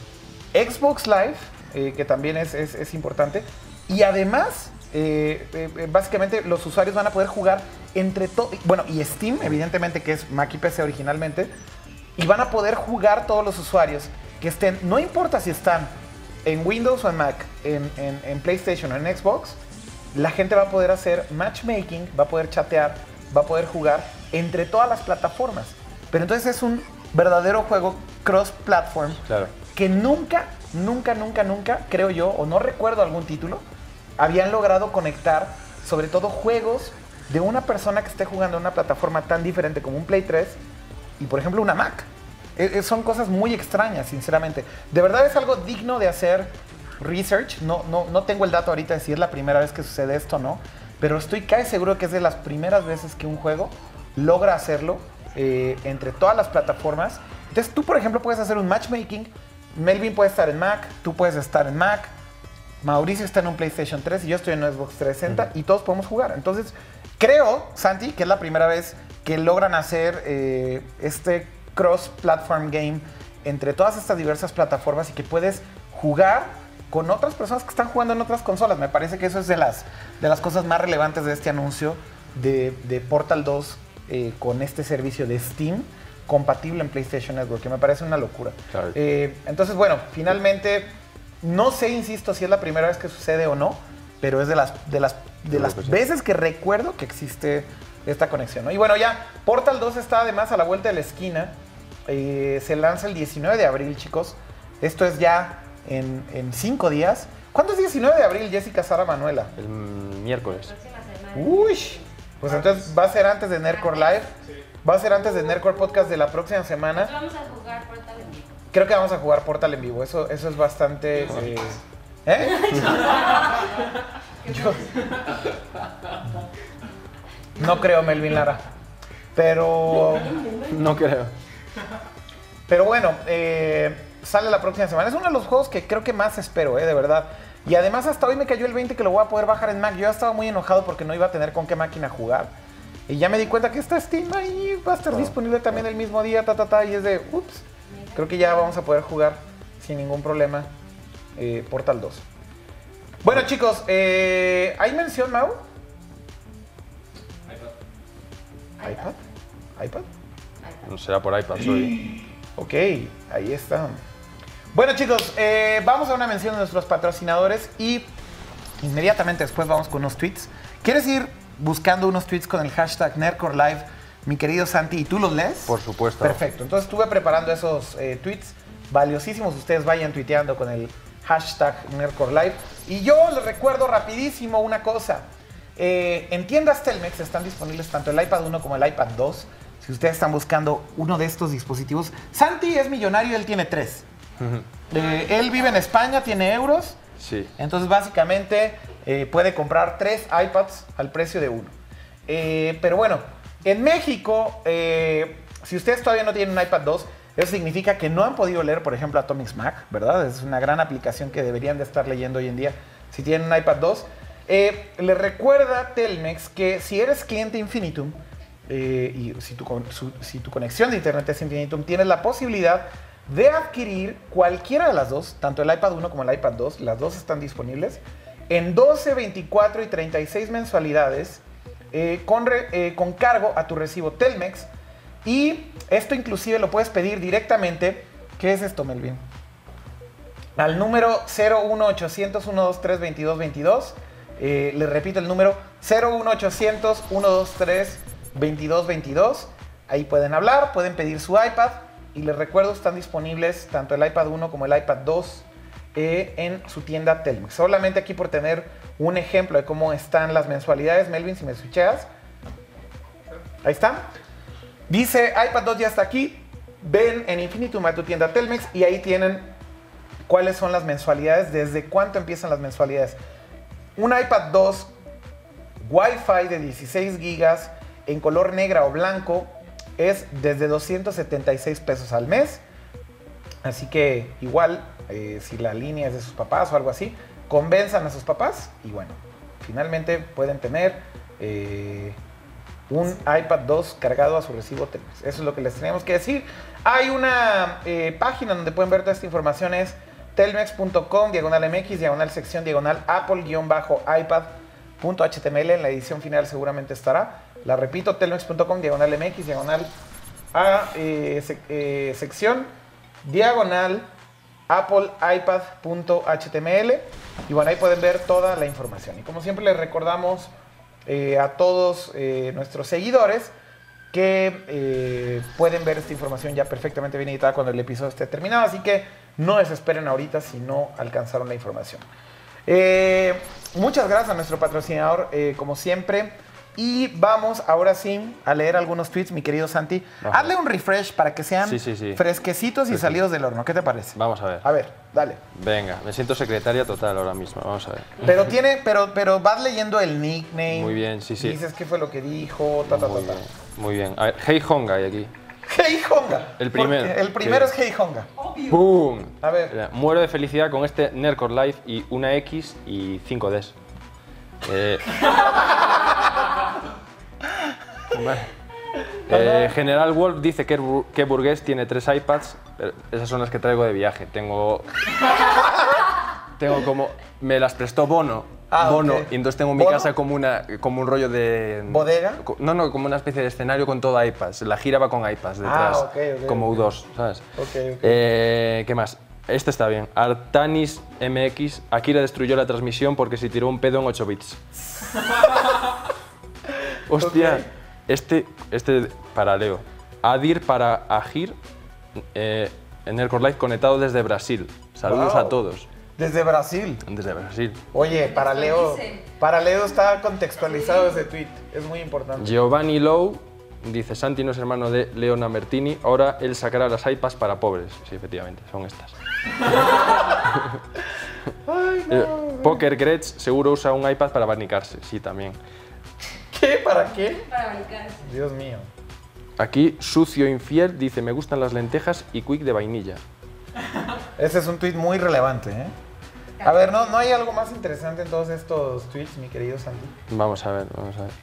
Xbox Live, eh, que también es, es- es importante, y además, eh, eh, básicamente los usuarios van a poder jugar entre todo, bueno, y Steam, evidentemente que es Mac y P C originalmente, y van a poder jugar todos los usuarios que estén, no importa si están en Windows o en Mac, en, en- en PlayStation o en Xbox, la gente va a poder hacer matchmaking, va a poder chatear, va a poder jugar entre todas las plataformas. Pero entonces es un verdadero juego cross-platform Claro. que nunca, nunca, nunca, nunca, creo yo, o no recuerdo algún título, habían logrado conectar sobre todo juegos de una persona que esté jugando en una plataforma tan diferente como un Play tres y, por ejemplo, una Mac. Eh, eh, son cosas muy extrañas, sinceramente. De verdad es algo digno de hacer research. No, no, no tengo el dato ahorita de si es la primera vez que sucede esto o no, pero estoy casi seguro que es de las primeras veces que un juego logra hacerlo eh, entre todas las plataformas. Entonces tú, por ejemplo, puedes hacer un matchmaking. Melvin puede estar en Mac, tú puedes estar en Mac, Mauricio está en un PlayStation tres y yo estoy en un Xbox trescientos sesenta y todos podemos jugar. Entonces, creo, Santi, que es la primera vez que logran hacer eh, este cross-platform game entre todas estas diversas plataformas y que puedes jugar con otras personas que están jugando en otras consolas. Me parece que eso es de las, de las cosas más relevantes de este anuncio de, de Portal dos eh, con este servicio de Steam compatible en PlayStation Network, que me parece una locura. Claro. Eh, entonces, bueno, finalmente, no sé, insisto, si es la primera vez que sucede o no, pero es de las, de las, de las que sí. veces que recuerdo que existe esta conexión, ¿no? Y bueno, ya, Portal dos está además a la vuelta de la esquina. Eh, se lanza el diecinueve de abril, chicos. Esto es ya en, en cinco días. ¿Cuándo es diecinueve de abril, Jessica, Sara, Manuela? El miércoles. Próxima semana. Uy, pues entonces va a ser antes de Nerdcore Live. Va a ser antes de Nerdcore Podcast de la próxima semana. Nos vamos a jugar Portal en vivo. creo que vamos a jugar Portal en vivo. Eso, eso es bastante... Eh, ¿eh? Yo- no creo, Melvin Lara. Pero... No creo. Pero bueno, eh, sale la próxima semana. Es uno de los juegos que creo que más espero, eh, de verdad. Y además hasta hoy me cayó el veinte que lo voy a poder bajar en Mac. Yo ya estaba muy enojado porque no iba a tener con qué máquina jugar. Y ya me di cuenta que está Steam ahí, va a estar disponible también el mismo día, ta, ta, ta. Y es de, ups, creo que ya vamos a poder jugar sin ningún problema eh, Portal dos. Bueno chicos, eh, ¿hay mención, Mau? ¿iPad? ¿iPad? No será por iPad hoy. Ok, ahí está. Bueno chicos, eh, vamos a una mención de nuestros patrocinadores y inmediatamente después vamos con unos tweets. ¿Quieres ir buscando unos tweets con el hashtag Nerdcore Live, mi querido Santi, y tú los lees? Por supuesto. Perfecto, entonces estuve preparando esos eh, tweets valiosísimos. Ustedes vayan tuiteando con el hashtag Nerdcore Live. Y yo les recuerdo rapidísimo una cosa. Eh, en tiendas Telmex están disponibles tanto el iPad uno como el iPad dos. Si ustedes están buscando uno de estos dispositivos. Santi es millonario, él tiene tres. Eh, él vive en España, tiene euros. Sí. Entonces básicamente eh, puede comprar tres iPads al precio de uno. Eh, pero bueno, en México, eh, si ustedes todavía no tienen un iPad dos, eso significa que no han podido leer, por ejemplo, Atomics Mac, ¿verdad? Es una gran aplicación que deberían de estar leyendo hoy en día si tienen un iPad dos. Eh, les recuerda Telmex que si eres cliente Infinitum, eh, y si tu, con- su- si tu conexión de internet es Infinitum, tienes la posibilidad de adquirir cualquiera de las dos, tanto el iPad uno como el iPad dos, las dos están disponibles, en doce, veinticuatro y treinta y seis mensualidades, eh, con, re- eh, con cargo a tu recibo Telmex. Y esto inclusive lo puedes pedir directamente. ¿Qué es esto, Melvin? Al número cero uno ochocientos, uno dos tres, veintidós veintidós. Eh, les repito el número cero uno ochocientos, uno dos tres, veintidós veintidós. Ahí pueden hablar, pueden pedir su iPad. Y les recuerdo, están disponibles tanto el iPad uno como el iPad dos eh, en su tienda Telmex. Solamente aquí por tener un ejemplo de cómo están las mensualidades. Melvin, si me escuchas. Ahí está. Dice, iPad dos ya está aquí. Ven en Infinitum a tu tienda Telmex y ahí tienen cuáles son las mensualidades, desde cuánto empiezan las mensualidades. Un iPad dos Wi-Fi de dieciséis gigas en color negra o blanco es desde doscientos setenta y seis pesos al mes. Así que igual, eh, si la línea es de sus papás o algo así, convenzan a sus papás y bueno, finalmente pueden tener eh, un iPad dos cargado a su recibo Telmex. Eso es lo que les teníamos que decir. Hay una eh, página donde pueden ver toda esta información, es telmex punto com, diagonal mx, diagonal sección, diagonal apple-ipad.html. En la edición final seguramente estará. La repito, telmex punto com, diagonal mx, diagonal a eh, sec- eh, sección, diagonal apple-ipad.html. Y bueno, ahí pueden ver toda la información. Y como siempre les recordamos eh, a todos eh, nuestros seguidores que eh, pueden ver esta información ya perfectamente bien editada cuando el episodio esté terminado. Así que no desesperen ahorita si no alcanzaron la información. Eh, muchas gracias a nuestro patrocinador, eh, como siempre. Y vamos ahora sí a leer algunos tweets, mi querido Santi. Ajá. Hazle un refresh para que sean Sí, sí, sí. fresquecitos y Sí, sí. salidos del horno. ¿Qué te parece? Vamos a ver. A ver, dale. Venga, me siento secretaria total ahora mismo. Vamos a ver. Pero tiene, pero, pero vas leyendo el nickname. Muy bien, sí, sí. Dices qué fue lo que dijo, ta, ta, Muy ta, ta. bien, muy bien. A ver, Hey Honga hay aquí. Hey Honga. El primero. Porque el primero Sí. es Hey Honga. ¡Boom! A ver. Mira, muero de felicidad con este Nerdcore Live y una X y cinco Ds. Eh, vale. Eh, General Wolf dice que, bur- que Burgués tiene tres iPads. Pero esas son las que traigo de viaje. Tengo. Tengo como. Me las prestó Bono. Ah, Bono. ok. Y entonces tengo en mi ¿Bono? casa como, una, como un rollo de. ¿Bodega? co- No, no, como una especie de escenario con todo iPads. La gira va con iPads detrás. Ah, ok, ok, como ok. U dos, ¿sabes? Ok, ok. Eh, ¿Qué más? Este está bien. Artanis M X. Akira destruyó la transmisión porque se tiró un pedo en ocho bits. Hostia. Ok. Este, este para Leo. Adir para Agir. Eh, en Nerdcore Live conectado desde Brasil. Saludos Wow. a todos. Desde Brasil. Desde Brasil. Oye, para Leo, Contextualice. para Leo está contextualizado ese tweet. Es muy importante. Giovanni Low dice, Santi no es hermano de Leona Mertini, ahora él sacará las iPads para pobres. Sí, efectivamente, son estas. Ay, no, eh, Poker Gretsch seguro usa un iPad para abanicarse, sí, también. ¿Qué? ¿Para qué? Para brincarse. Dios mío. Aquí, Sucio Infiel dice, me gustan las lentejas y quick de vainilla. Ese es un tweet muy relevante, ¿eh? A ver, ¿no, ¿no hay algo más interesante en todos estos tweets, mi querido Santi? Vamos a ver, vamos a ver.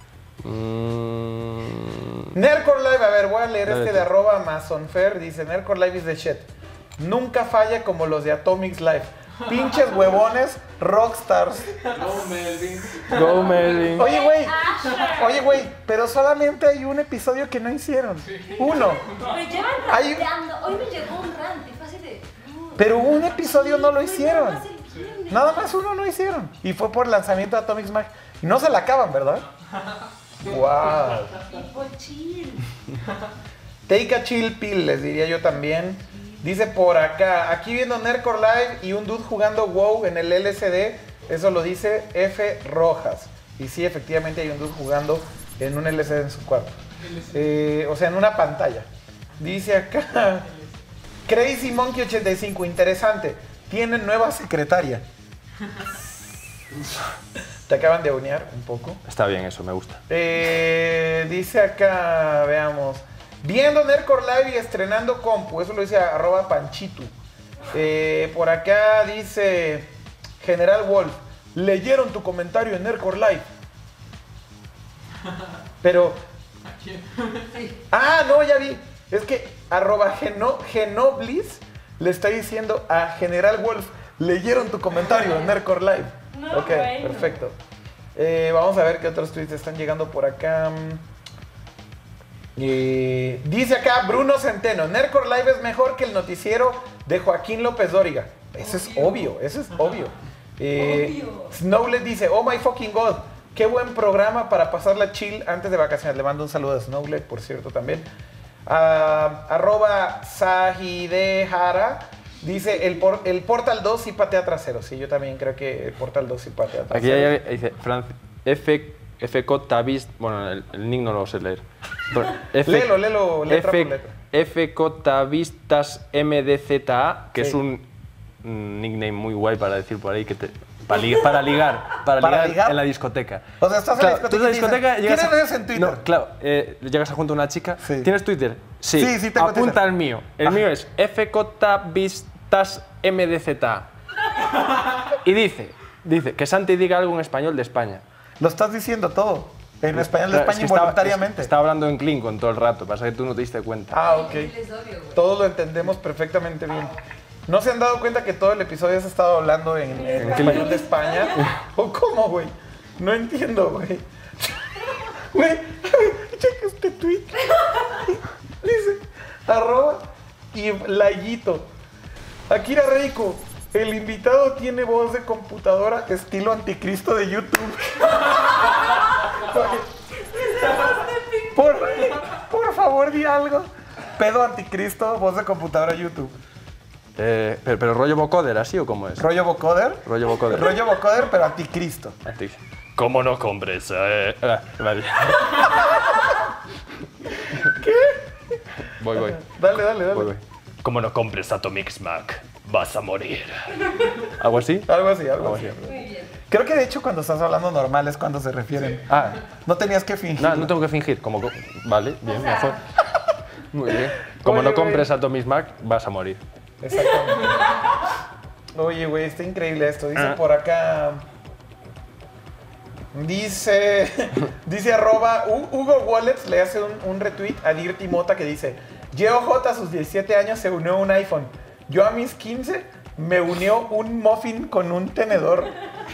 Mm... Nerdcore Live, a ver, voy a leer Dale este tú. de arroba masonfer, dice Nerdcore Live is the shit. Nunca falla como los de Atomics Live. Pinches huevones, rockstars. No, Melvin. Go, Melvin. Oye, güey, oye, güey, pero solamente hay un episodio que no hicieron. Uno. Pero llevan Hay- ranteando. Hoy me llegó un rant y fue así de... no, Pero un episodio no lo hicieron. nada más el viernes. Nada más uno no hicieron. Y fue por lanzamiento de Atomics Mag. Y no se la acaban, ¿verdad? Wow. Tipo chill. Take a chill pill, les diría yo también. Dice por acá, aquí viendo Nerdcore Live y un dude jugando WoW en el L C D. Eso lo dice F Rojas. Y sí, efectivamente hay un dude jugando en un L C D en su cuarto. Eh, o sea, en una pantalla. Dice acá, Crazy Monkey ochenta y cinco, interesante. Tienen nueva secretaria. Te acaban de unear un poco. Está bien eso, me gusta. Eh, dice acá, veamos. Viendo Nerdcore Live y estrenando compu. Eso lo dice arroba Panchitu. Eh, por acá dice General Wolf. Leyeron tu comentario en Nerdcore Live. Pero... Ah, no, ya vi. Es que arroba Geno, Genoblis le está diciendo a General Wolf. Leyeron tu comentario en Nerdcore Live. No, ok, bueno. perfecto. Eh, vamos a ver qué otros tweets están llegando por acá. Eh, dice acá Bruno Centeno, Nerdcore Live es mejor que el noticiero de Joaquín López Dóriga. Eso es obvio, eso es obvio. Eh, Obvio. Snowlet dice, oh my fucking god, qué buen programa para pasarla chill antes de vacaciones. Le mando un saludo a Snowlet, por cierto, también. Ah, arroba Sahidehara dice, el, por- el Portal dos sí patea trasero. Sí, yo también creo que el Portal dos sí patea trasero. Aquí hay, dice, Franc- F, FK Tavist, bueno, el, el nick no lo sé leer. Pero F- Léelo, léelo, letra F- por letra. F K Tavistas M D Z A, que Sí. es un mm, nickname muy guay para decir por ahí, que te, para, ligar, para ligar, para, ¿Para ligar, ligar? en la discoteca. O sea, estás en la Claro, discoteca tú en la y dicen, discoteca llegas ¿tienes a- redes en Twitter? No, claro, eh, llegas a junto a una chica. Sí. ¿Tienes Twitter? Sí. Sí, sí, tengo Apunta Twitter. el mío. El mío es F K Tavistas M D Z A. Y dice, dice, que Santi diga algo en español de España. Lo estás diciendo todo. En español de Claro, España es que estaba- involuntariamente. es- Estaba hablando en Klingon todo el rato, pasa que tú no te diste cuenta. Ah, ok. Es obvio, güey. Todos lo entendemos perfectamente bien. ¿No se han dado cuenta que todo el episodio has estado hablando en, en español de España? ¿O cómo, güey? No entiendo, güey. Güey, checa este tweet. Dice, arroba y layito. Akira Reiko, el invitado tiene voz de computadora estilo anticristo de YouTube. Por, por favor, di algo. Pedo anticristo, voz de computadora YouTube. Eh, pero, pero rollo vocoder, ¿así o cómo es? Rollo vocoder. Rollo vocoder. Rollo vocoder, pero anticristo. Así. ¿Cómo no compres? Eh? Ah, vale. ¿Qué? Voy, voy. Dale, dale, dale. voy, voy. ¿Cómo no compres Atomix Mac? Vas a morir. ¿Algo así? Algo así, algo Algo así. así. Muy bien. Creo que de hecho cuando estás hablando normal es cuando se refieren. Ah, No tenías que fingir. no, no tengo que fingir. Como co- vale, bien, O sea- mejor. Muy bien. Como Oye, no compres güey. Atomix Mac, vas a morir. Exactamente. Oye, güey, está increíble esto. Dice Ah. por acá. Dice. Dice arroba. Hu- Hugo Wallets le hace un, un retweet a Dirty Mota que dice: Geo J a sus diecisiete años se unió a un iPhone. Yo a mis quince me unió un muffin con un tenedor.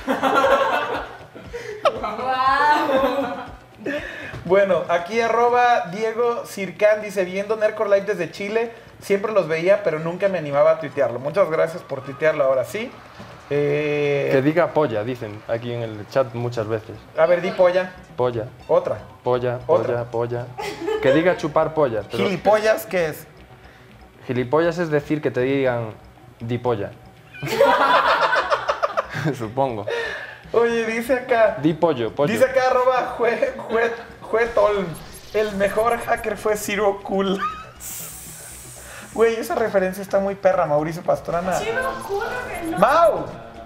Bueno, aquí arroba Diego Circán dice, viendo Nerdcore Live desde Chile, siempre los veía, pero nunca me animaba a tuitearlo. Muchas gracias por tuitearlo ahora sí. Eh, Que diga polla, dicen aquí en el chat muchas veces. a ver, di polla. Polla, Otra. polla, Otra. polla, polla. Que diga chupar pollas. Pero Gilipollas, ¿qué es? gilipollas es decir que te digan di polla. Supongo. Oye, dice acá. Di pollo, pollo. Dice acá arroba jue, jue, juetol. El mejor hacker fue Zero Cool. Güey, esa referencia está muy perra, Mauricio Pastrana. Zero Cool, no. ¡Mau!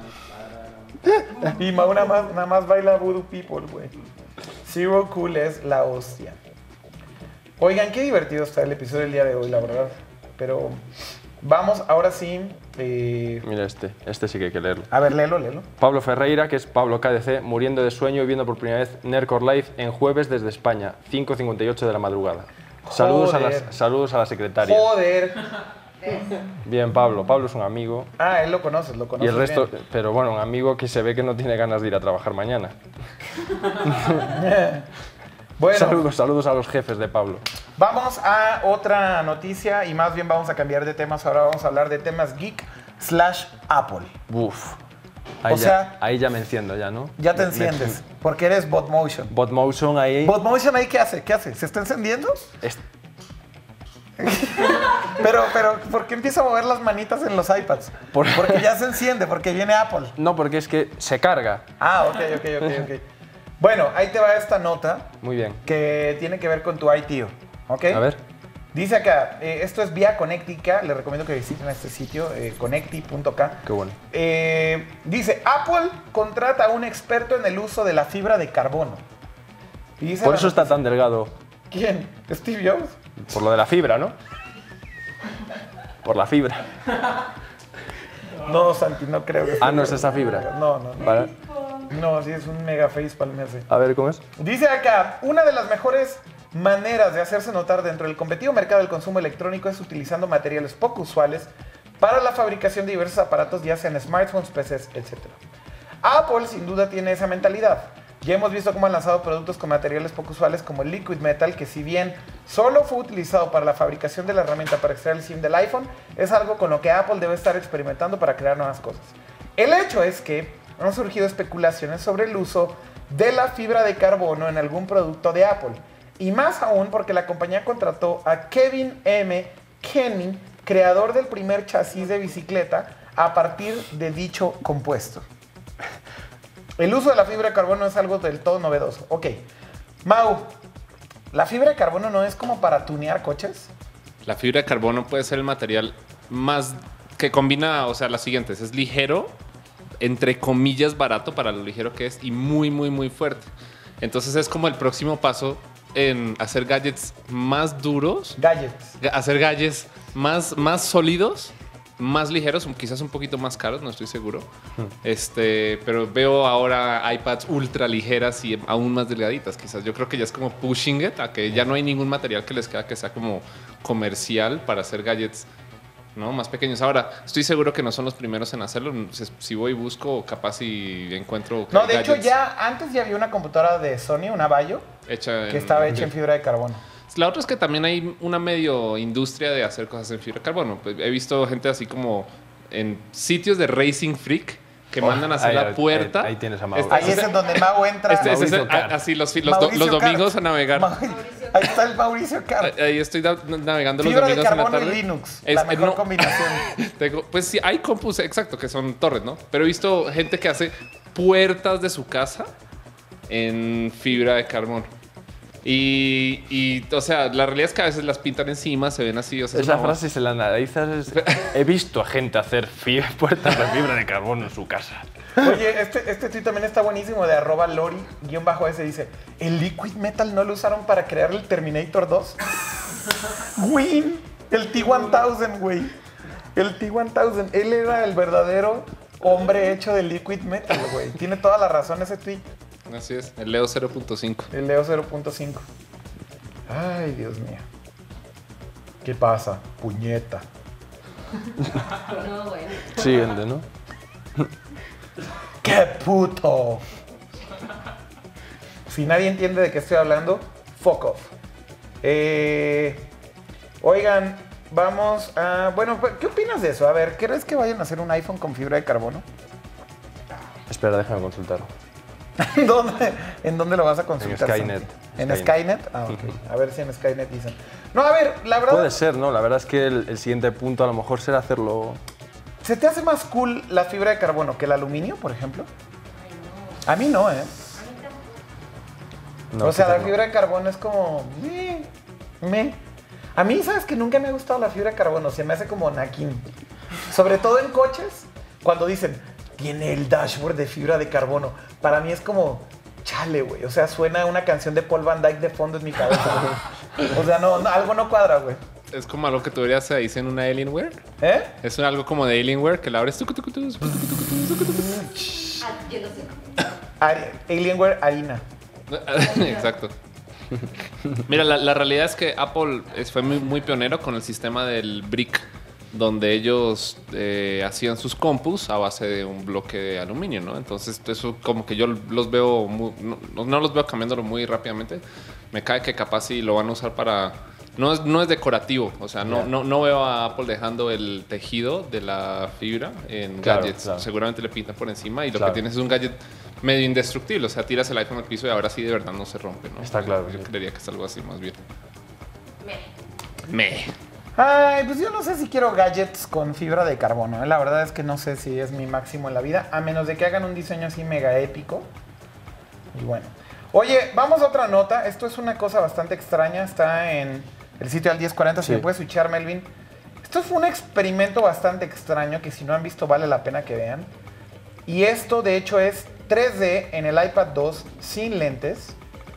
Y Mau nada más, nada más baila Voodoo People, güey. Zero Cool es la hostia. Oigan, qué divertido está el episodio del día de hoy, la verdad. Pero vamos, ahora sí. Eh... Mira este, este sí que hay que leerlo. A ver, léelo, léelo. Pablo Ferreira, que es Pablo K D C, muriendo de sueño y viendo por primera vez Nerdcore Live en jueves desde España, cinco cincuenta y ocho de la madrugada. Saludos a, Joder. las, saludos a la secretaria. Joder. Bien, Pablo. Pablo es un amigo. Ah, él lo conoces, lo Y conoces el resto, bien. pero bueno, un amigo que se ve que no tiene ganas de ir a trabajar mañana. Bueno, Saludos, saludos a los jefes de Pablo. vamos a otra noticia y más bien vamos a cambiar de temas. Ahora vamos a hablar de temas geek slash Apple. Uf. Ahí, O ya, sea- ahí ya me enciendo, ya, ¿no? Ya te Me- enciendes, porque eres Botmotion. Botmotion ahí. ¿Botmotion ahí qué hace? ¿Qué hace? ¿Se está encendiendo? es- Pero, pero, ¿por qué empieza a mover las manitas en los iPads? Por- Porque ya se enciende, porque viene Apple. No, porque es que se carga. Ah, ok, ok, ok, ok. Bueno, ahí te va esta nota Muy bien. que tiene que ver con tu I T O, ¿ok? A ver. Dice acá, eh, esto es vía Connectica, les recomiendo que visiten este sitio, eh, connecti punto k. Qué bueno. Eh, dice, Apple contrata a un experto en el uso de la fibra de carbono. Y dice Por la eso está noticia- tan delgado. ¿Quién? ¿Steve Jobs? Por lo de la fibra, ¿no? Por la fibra. No, Santi, no creo que Ah, Steve no es Jobs. esa fibra. No, no, no. Vale. No, sí es un mega face palmese. A ver, ¿cómo es? Dice acá, una de las mejores maneras de hacerse notar dentro del competitivo mercado del consumo electrónico es utilizando materiales poco usuales para la fabricación de diversos aparatos, ya sean smartphones, P Cs, etcétera. Apple sin duda tiene esa mentalidad. Ya hemos visto cómo han lanzado productos con materiales poco usuales como el Liquid Metal, que si bien solo fue utilizado para la fabricación de la herramienta para extraer el SIM del iPhone, es algo con lo que Apple debe estar experimentando para crear nuevas cosas. El hecho es que han surgido especulaciones sobre el uso de la fibra de carbono en algún producto de Apple. Y más aún porque la compañía contrató a Kevin M. Kenny, creador del primer chasis de bicicleta, a partir de dicho compuesto. El uso de la fibra de carbono es algo del todo novedoso. Ok. Mau, ¿la fibra de carbono no es como para tunear coches? La fibra de carbono puede ser el material más que combina, o sea, las siguientes. Es ligero, entre comillas barato para lo ligero que es y muy, muy, muy fuerte. Entonces es como el próximo paso en hacer gadgets más duros, Gadgets. ga- hacer gadgets más, más sólidos, más ligeros, quizás un poquito más caros, no estoy seguro. Este, pero veo ahora iPads ultra ligeras y aún más delgaditas, quizás. Yo creo que ya es como pushing it a que ya no hay ningún material que les queda que sea como comercial para hacer gadgets, ¿no? Más pequeños. Ahora, estoy seguro que no son los primeros en hacerlo. Si- Si voy y busco, capaz y encuentro No, de hecho gadgets ya antes ya había una computadora de Sony, una Vaio, hecha que en- estaba hecha en fibra de carbono. La otra es que también hay una medio industria de hacer cosas en fibra de carbono. Pues he visto gente así como en sitios de Racing Freak que Oh, mandan a hacer ahí- la ahí- puerta. ahí tienes a Mau. Este- Ahí es en donde Mau entra. Este, ese es el- Mauricio Carr. así los, los, do- Mauricio los domingos Carr. a navegar. Mau- Ahí está el Mauricio Carr. Ahí estoy da- navegando los Fibra de domingos en la carbono tarde. y Linux. Es- la mejor no, combinación. tengo- pues sí, hay compus, exacto, que son torres, ¿no? Pero he visto gente que hace puertas de su casa en fibra de carbono. Y, y, o sea, la realidad es que a veces las pintan encima, se ven así. O sea, es Esa una- frase, si la analizas, es... He visto a gente hacer fi- puertas de fibra de carbono en su casa. Oye, este, este tweet también está buenísimo de arroba lori, guión bajo ese, dice, ¿el Liquid Metal no lo usaron para crear el Terminator dos? Win, el T mil, güey. El T mil, él era el verdadero hombre hecho de Liquid Metal, güey. Tiene toda la razón ese tweet, Así es, el Leo cero punto cinco. el Leo cero punto cinco. Ay, Dios mío. ¿Qué pasa? Puñeta. No, bueno. Siguiente, ¿no? ¡Qué puto! Si nadie entiende de qué estoy hablando, fuck off. Eh, oigan, vamos a... Bueno, ¿qué opinas de eso? A ver, ¿crees que vayan a hacer un iPhone con fibra de carbono? Espera, déjame consultarlo. ¿En dónde, ¿En dónde lo vas a consultar? En Skynet. Santi? ¿En Skynet. Skynet? Ah, ok. A ver si en Skynet dicen. No, a ver, la verdad... Puede ser, ¿no? La verdad es que el, el siguiente punto a lo mejor será hacerlo... ¿Se te hace más cool la fibra de carbono que el aluminio, por ejemplo? A mí no, ¿eh? No, o sea, la quizás no. fibra de carbono es como... meh, meh. A mí, ¿sabes que nunca me ha gustado la fibra de carbono? Se me hace como naquín. Sobre todo en coches, cuando dicen, tiene el dashboard de fibra de carbono. Para mí es como, chale, güey. O sea, suena una canción de Paul Van Dyke de fondo en mi cabeza. O sea, no, no, algo no cuadra, güey. Es como algo que tú verías ahí en una Alienware. ¿Eh? Es algo como de Alienware que la abres. tucu, tucu, tucu, tucu, tucu, tucu, tucu. Ah, yo no sé. Ari- Alienware harina. Exacto. Mira, la, la realidad es que Apple es- fue muy, muy pionero con el sistema del brick, donde ellos eh, hacían sus compus a base de un bloque de aluminio, ¿no? Entonces, eso como que yo los veo, muy- no, no los veo cambiándolo muy rápidamente. Me cae que capaz sí lo van a usar para... No es, no es decorativo, o sea, no, Yeah. no, no veo a Apple dejando el tejido de la fibra en Claro, gadgets. claro. Seguramente le pintan por encima y lo Claro. que tienes es un gadget medio indestructible. O sea, tiras el iPhone al piso y ahora sí de verdad no se rompe, ¿no? Está claro, Yo sí. creería que es algo así más bien. Me. Me. Ay, pues yo no sé si quiero gadgets con fibra de carbono. ¿eh? La verdad es que no sé si es mi máximo en la vida, a menos de que hagan un diseño así mega épico. Y bueno. Oye, vamos a otra nota. Esto es una cosa bastante extraña. Está en el sitio al diez cuarenta. Si Sí. me puedes switchar, Melvin. Esto fue un experimento bastante extraño que si no han visto vale la pena que vean. Y esto de hecho es tres D en el iPad dos sin lentes.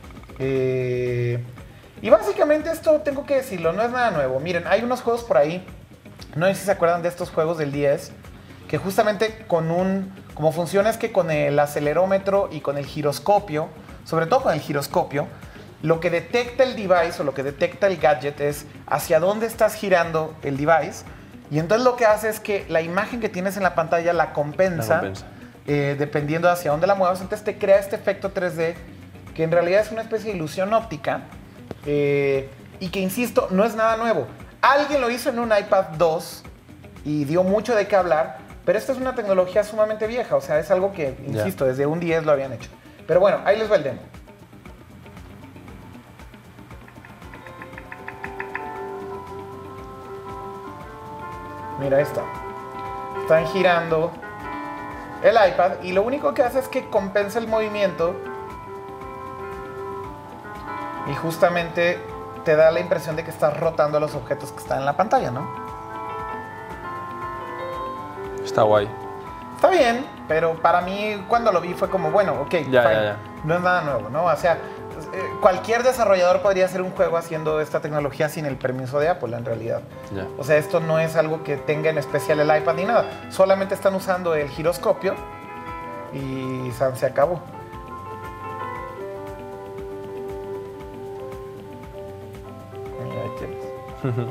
Eh, y básicamente esto tengo que decirlo, no es nada nuevo. Miren, hay unos juegos por ahí. No sé si se acuerdan de estos juegos del diez. Que justamente con un... Como funciona es que con el acelerómetro y con el giroscopio, sobre todo con el giroscopio, lo que detecta el device o lo que detecta el gadget es hacia dónde estás girando el device. Y entonces lo que hace es que la imagen que tienes en la pantalla la compensa, La compensa. eh, dependiendo hacia dónde la muevas. Entonces te crea este efecto tres D que en realidad es una especie de ilusión óptica eh, y que, insisto, no es nada nuevo. Alguien lo hizo en un iPad dos y dio mucho de qué hablar, pero esta es una tecnología sumamente vieja. O sea, es algo que, Ya. insisto, desde un diez lo habían hecho. Pero bueno, ahí les va el demo. Mira, ahí está. Están girando el iPad y lo único que hace es que compensa el movimiento y justamente te da la impresión de que estás rotando los objetos que están en la pantalla, ¿no? Está guay. Está bien, pero para mí cuando lo vi fue como, bueno, ok, Ya, fine. ya, ya. No es nada nuevo, ¿no? O sea, eh, cualquier desarrollador podría hacer un juego haciendo esta tecnología sin el permiso de Apple, en realidad. Ya. O sea, esto no es algo que tenga en especial el iPad ni nada. Solamente están usando el giroscopio y san, se acabó. Mira, ahí tienes.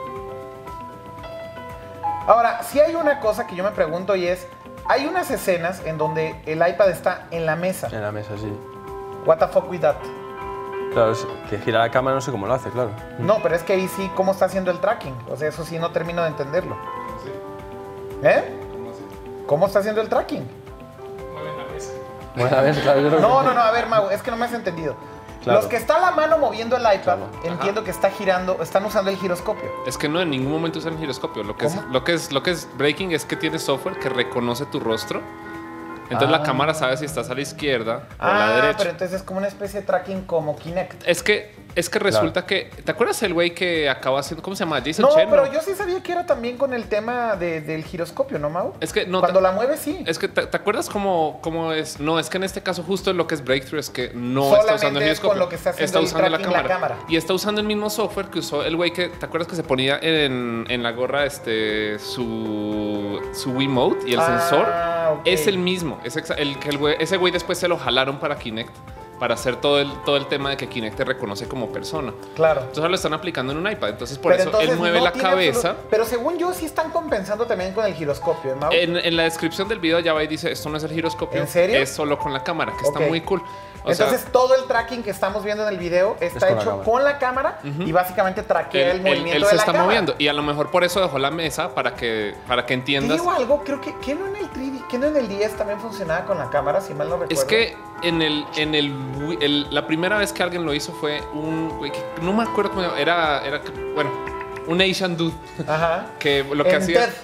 Ahora, si hay una cosa que yo me pregunto y es, hay unas escenas en donde el iPad está en la mesa. En la mesa, sí. What the fuck with that? Claro, es que gira la cámara no sé cómo lo hace, claro. No, pero es que ahí sí, ¿cómo está haciendo el tracking? O sea, eso sí no termino de entenderlo. ¿Eh? ¿Cómo está haciendo el tracking? Bueno, a ver, claro, yo creo que- No, no, no, a ver, Mau, es que no me has entendido. Claro. Los que está la mano moviendo el iPad, Claro. entiendo que está girando, están usando el giroscopio. Es que no en ningún momento usan el giroscopio. Lo que, es, ¿Cómo? lo, que es, lo que es breaking es que tiene software que reconoce tu rostro. Entonces Ah. la cámara sabe si estás a la izquierda o a la Ah, derecha. pero entonces es como una especie de tracking como Kinect. Es que, es que resulta que... ¿Te acuerdas el güey que acaba haciendo... ¿Cómo se llama? Jason No, Chen. pero ¿no? yo sí sabía que era también con el tema de- del giroscopio, ¿no, Mau? Es que no... Cuando te- la mueve, sí. Es que te, ¿te acuerdas cómo, cómo es? No, es que en este caso justo lo que es breakthrough es que no Solamente está usando el es con giroscopio. lo que está haciendo está el usando la tracking la cámara. cámara. Y está usando el mismo software que usó el güey que... ¿Te acuerdas que se ponía en, en la gorra este su, su Wiimote y el Ah, sensor? ok. Es el mismo. Es exa- el, que el güey- ese güey después se lo jalaron para Kinect. Para hacer todo el, todo el tema de que Kinect te reconoce como persona. Claro. Entonces ahora lo están aplicando en un iPad. Entonces por Pero eso entonces él mueve no la tiene cabeza. absolu- Pero según yo, sí están compensando también con el giroscopio, ¿eh, Mau? En, en la descripción del video ya va y dice, esto no es el giroscopio. ¿En serio? Es solo con la cámara, que Ok. está muy cool. O Entonces sea, todo el tracking que estamos viendo en el video está con la hecho cámara. con la cámara y básicamente traquea él, el él- movimiento él de se la está cámara. moviendo. Y a lo mejor por eso dejó la mesa para que, para que Te entiendas. digo algo, creo que, que no en el tres D, que no en el diez también funcionaba con la cámara, si mal no recuerdo. Es que en el, en el, Wii- el- la primera vez que alguien lo hizo fue un güey que no me acuerdo cómo era, era, bueno, un Asian dude Ajá. que lo que En hacía. TED.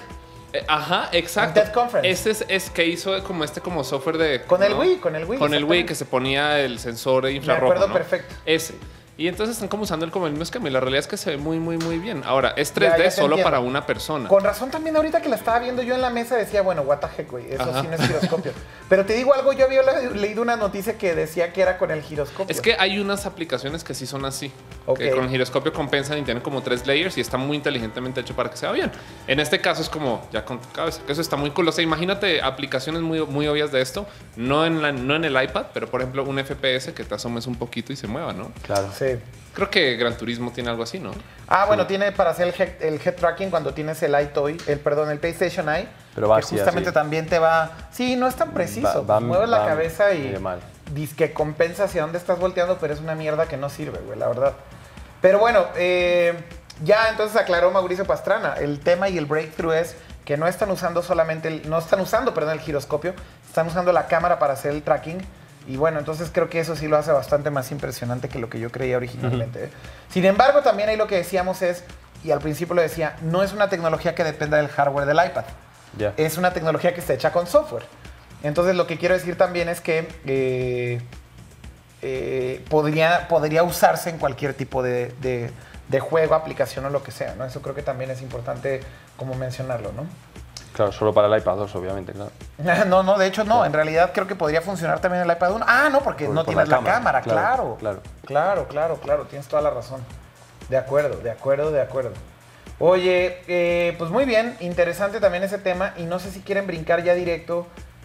Eh, ajá, exacto. En TED Conference. Este es, es que hizo como este como software de... Con el ¿no? Wii, con el Wii. Con el Wii exactamente. que se ponía el sensor de Me infrarrojo. acuerdo ¿no? perfecto. Ese. Y entonces están como usando el como el mismo esquema y la realidad es que se ve muy, muy, muy bien. Ahora, es tres Ya, D ya te solo entiendo. para una persona. Con razón también ahorita que la estaba viendo yo en la mesa decía, bueno, what the heck, güey, eso Ajá. sí no es giroscopio. Pero te digo algo, yo había le- leído una noticia que decía que era con el giroscopio. Es que hay unas aplicaciones que sí son así. Ok. Que con el giroscopio compensan y tienen como tres layers y está muy inteligentemente hecho para que se vea bien. En este caso es como ya con tu cabeza, que eso está muy cool. O sea, imagínate aplicaciones muy, muy obvias de esto, no en, la, no en el iPad, pero por ejemplo un F P S que te asomes un poquito y se mueva, ¿no? Claro. Sí. Creo que Gran Turismo tiene algo así, ¿no? Ah, bueno, tiene para hacer el head, el head tracking cuando tienes el iToy, el perdón, el PlayStation Eye. Pero va que así, justamente así. también te va. Sí, no es tan preciso. Va- va- Mueves la va cabeza y medio mal. dices que compensa hacia dónde estás volteando, pero es una mierda que no sirve, güey, la verdad. Pero bueno, eh, ya entonces aclaró Mauricio Pastrana. El tema y el breakthrough es que no están usando solamente el, no están usando, perdón, el giroscopio, están usando la cámara para hacer el tracking. Y bueno, entonces creo que eso sí lo hace bastante más impresionante que lo que yo creía originalmente. ¿eh? Sin embargo, también ahí lo que decíamos es, y al principio lo decía, no es una tecnología que dependa del hardware del iPad. Ya. Es una tecnología que está hecha con software. Entonces lo que quiero decir también es que eh, eh, podría, podría usarse en cualquier tipo de, de- de juego, aplicación o lo que sea, ¿no? Eso creo que también es importante como mencionarlo, ¿no? Claro, solo para el iPad dos, obviamente, claro. No, no, de hecho no. En realidad creo que podría funcionar también el iPad uno. Ah, no, porque Por- no por tienes la la, cámara, cámara, claro. claro, Claro, claro, claro. Tienes toda la razón. De acuerdo, de acuerdo, de acuerdo. Oye, eh, pues muy bien. Interesante también ese tema. Y no sé si quieren brincar ya directo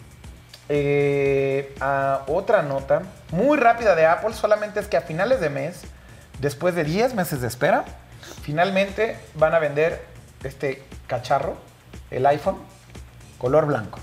eh, a otra nota muy rápida de Apple. Solamente es que a finales de mes, después de diez meses de espera, finalmente van a vender este cacharro, el iPhone, color blanco.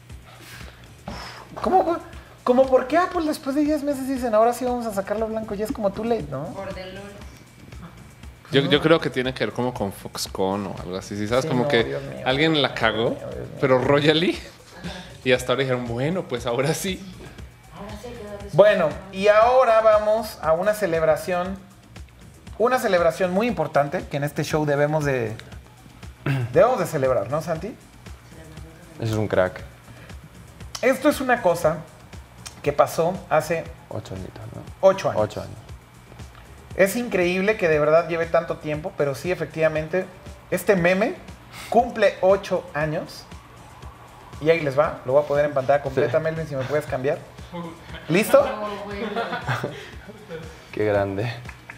¿Cómo, ¿Cómo por qué Apple después de diez meses dicen ahora sí vamos a sacarlo blanco? Ya es como too late, ¿no? Por Delores. Yo, yo creo que tiene que ver como con Foxconn o algo así. ¿Sí? ¿Sabes? Sí, como no, que Dios mío. alguien la cagó, Dios mío, Dios mío. pero royally. Y hasta ahora dijeron, bueno, pues ahora sí. Ahora sí hay que darle su- Bueno, y ahora vamos a una celebración, una celebración muy importante que en este show debemos de, debemos de celebrar, ¿no, Santi? Eso es un crack. Esto es una cosa que pasó hace Ocho añitos, ¿no? ocho años. Ocho años. Es increíble que de verdad lleve tanto tiempo, pero sí, efectivamente, este meme cumple ocho años. Y ahí les va, lo voy a poner en pantalla completa, Sí. Melvin, si me puedes cambiar. ¿Listo? Oh, bueno. Qué grande.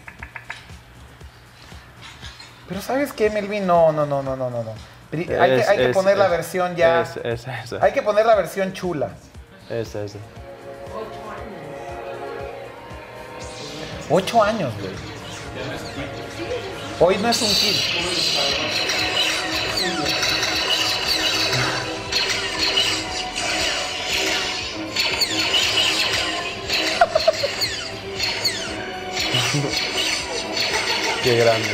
Pero ¿sabes qué, Melvin? No, no, no, no, no, no. no. Pri- Hay que, Es- hay que es- poner la es- versión ya... Es, es, es, Hay que poner la versión chula. es, es. Ocho años, güey. Hoy no es un kid. Qué grande.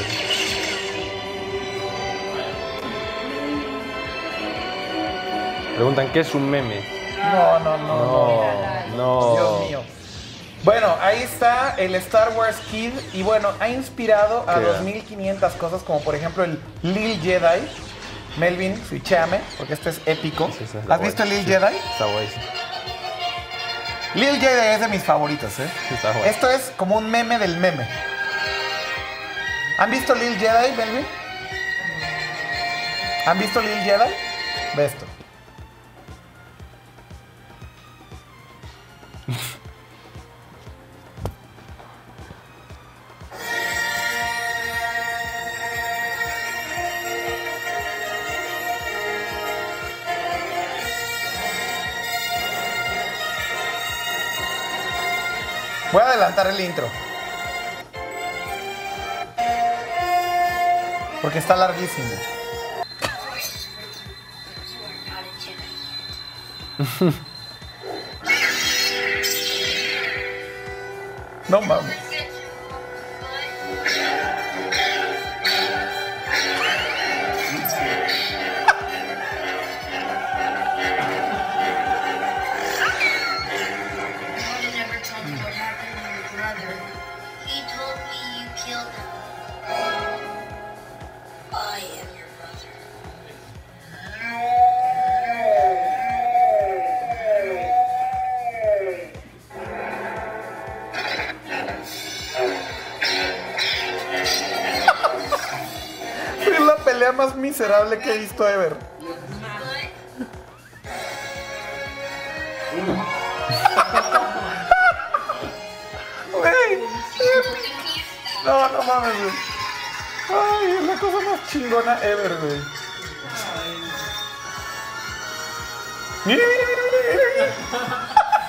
Preguntan, ¿qué es un meme? No, no, no, no. No, no. Dios mío. Bueno, ahí está el Star Wars Kid y bueno, ha inspirado a Qué dos mil quinientas cosas como por ejemplo el Lil Jedi. Melvin, switchéame, porque este es épico. Sí, sí, ¿Has visto el Lil Jedi? Está guay. sí. Lil Jedi es de mis favoritos, ¿eh? Está guay. Esto es como un meme del meme. ¿Han visto Lil Jedi, Melvin? ¿Han visto Lil Jedi? Ve esto. Voy a adelantar el intro. Porque está larguísimo. No mames. Mom never told me what happened to your brother. He told me you killed him. I am your mother. miserable que he visto ever. Güey. No, no mames, güey. Ay, es la cosa más chingona ever, güey. Mira, mira, mira, mira, mira.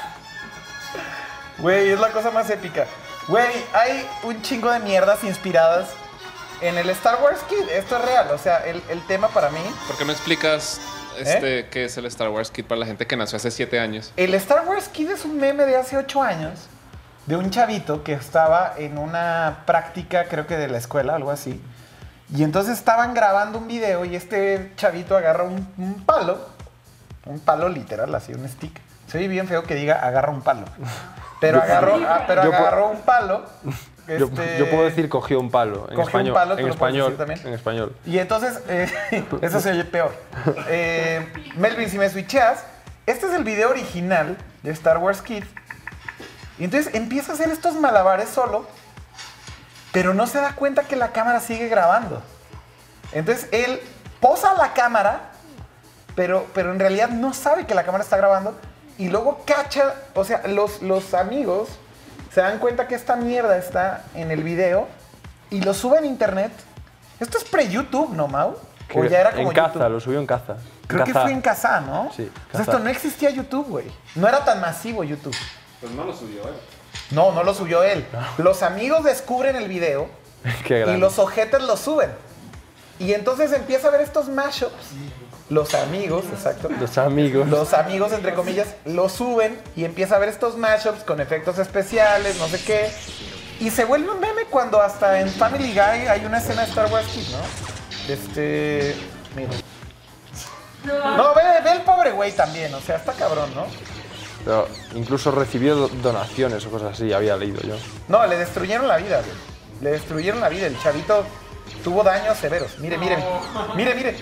Güey, es la cosa más épica. Güey, hay un chingo de mierdas inspiradas en el Star Wars Kid. Esto es real, o sea, el, el tema para mí... ¿Por qué no explicas este, ¿Eh? qué es el Star Wars Kid para la gente que nació hace siete años? El Star Wars Kid es un meme de hace ocho años de un chavito que estaba en una práctica, creo que de la escuela, algo así. Y entonces estaban grabando un video y este chavito agarra un, un palo, un palo literal, así, un stick. Se oye bien feo que diga agarra un palo. Pero agarró, ah, pero Yo agarró un palo. Yo, este, yo puedo decir cogió un palo en cogió español. un palo, tú en lo puedes español, decir también. en español. Y entonces, eh, eso se oye peor. Eh, Melvin, si me switcheas, este es el video original de Star Wars Kid. Y entonces empieza a hacer estos malabares solo, pero no se da cuenta que la cámara sigue grabando. Entonces él posa la cámara, pero, pero en realidad no sabe que la cámara está grabando. Y luego cacha, o sea, los, los amigos se dan cuenta que esta mierda está en el video y lo suben a internet. Esto es pre-YouTube, ¿no, Mau? O ya era como en Caza, YouTube. lo subió en Caza. Creo que Caza. fue en Caza, ¿no? Sí, O sea, Caza. esto no existía YouTube, güey. No era tan masivo YouTube. Pues no lo subió él. No, no lo subió él. Los amigos descubren el video Qué y grande. los ojetes lo suben. Y entonces empieza a ver estos mashups. Los amigos, exacto. Los amigos. Los amigos, entre comillas, lo suben y empieza a ver estos mashups con efectos especiales, no sé qué. Y se vuelve un meme cuando hasta en Family Guy hay una escena de Star Wars Kid, ¿no? Este... Mira. No, ve, ve el pobre güey también, o sea, está cabrón, ¿no? Pero incluso recibió do- donaciones o cosas así, había leído yo. No, le destruyeron la vida, güey. Le destruyeron la vida. El chavito tuvo daños severos. Mire, mire, mire, mire.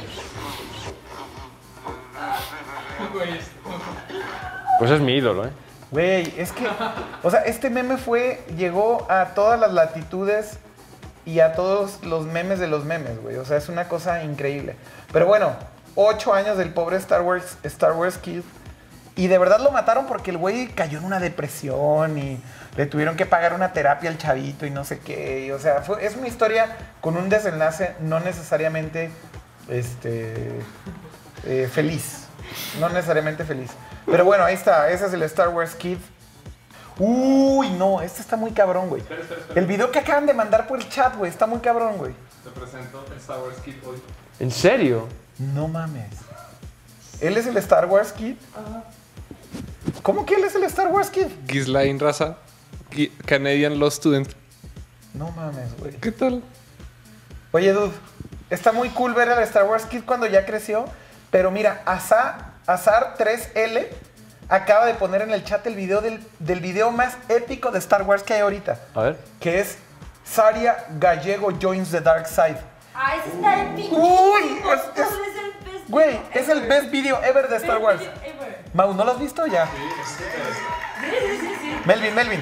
Pues es mi ídolo, ¿eh? Güey, es que, o sea, este meme fue, llegó a todas las latitudes y a todos los memes de los memes, güey. O sea, es una cosa increíble. Pero bueno, ocho años del pobre Star Wars, Star Wars Kid. Y de verdad lo mataron porque el güey cayó en una depresión y le tuvieron que pagar una terapia al chavito y no sé qué. Y, o sea, fue, es una historia con un desenlace no necesariamente este, eh, feliz. No necesariamente feliz. Pero bueno, ahí está. Ese es el Star Wars Kid. Uy, no. Este está muy cabrón, güey. El video que acaban de mandar por el chat, güey. Está muy cabrón, güey. Te presento el Star Wars Kid hoy. ¿En serio? No mames. ¿Él es el Star Wars Kid? ¿Cómo que él es el Star Wars Kid? Ghislaine Raza, Gui- Canadian Law Student. No mames, güey. ¿Qué tal? Oye, dude, está muy cool ver al Star Wars Kid cuando ya creció, pero mira, Asa- Azar tres L acaba de poner en el chat el video del, del video más épico de Star Wars que hay ahorita, A ver. que es Saria Gallego Joins the Dark Side. Ah, ese está épico. Uy, es- es- Es el best Güey, video es el ever. best video ever de Star Best Wars. video ever. Mau, ¿no lo has visto ya? Sí, sí, sí. Melvin, Melvin.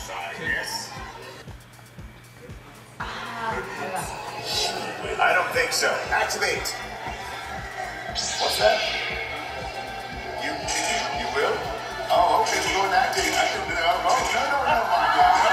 I don't think so. Activate. What's that? You you will? Oh, okay. We're going to activate. I think that. Oh, no, no, no, my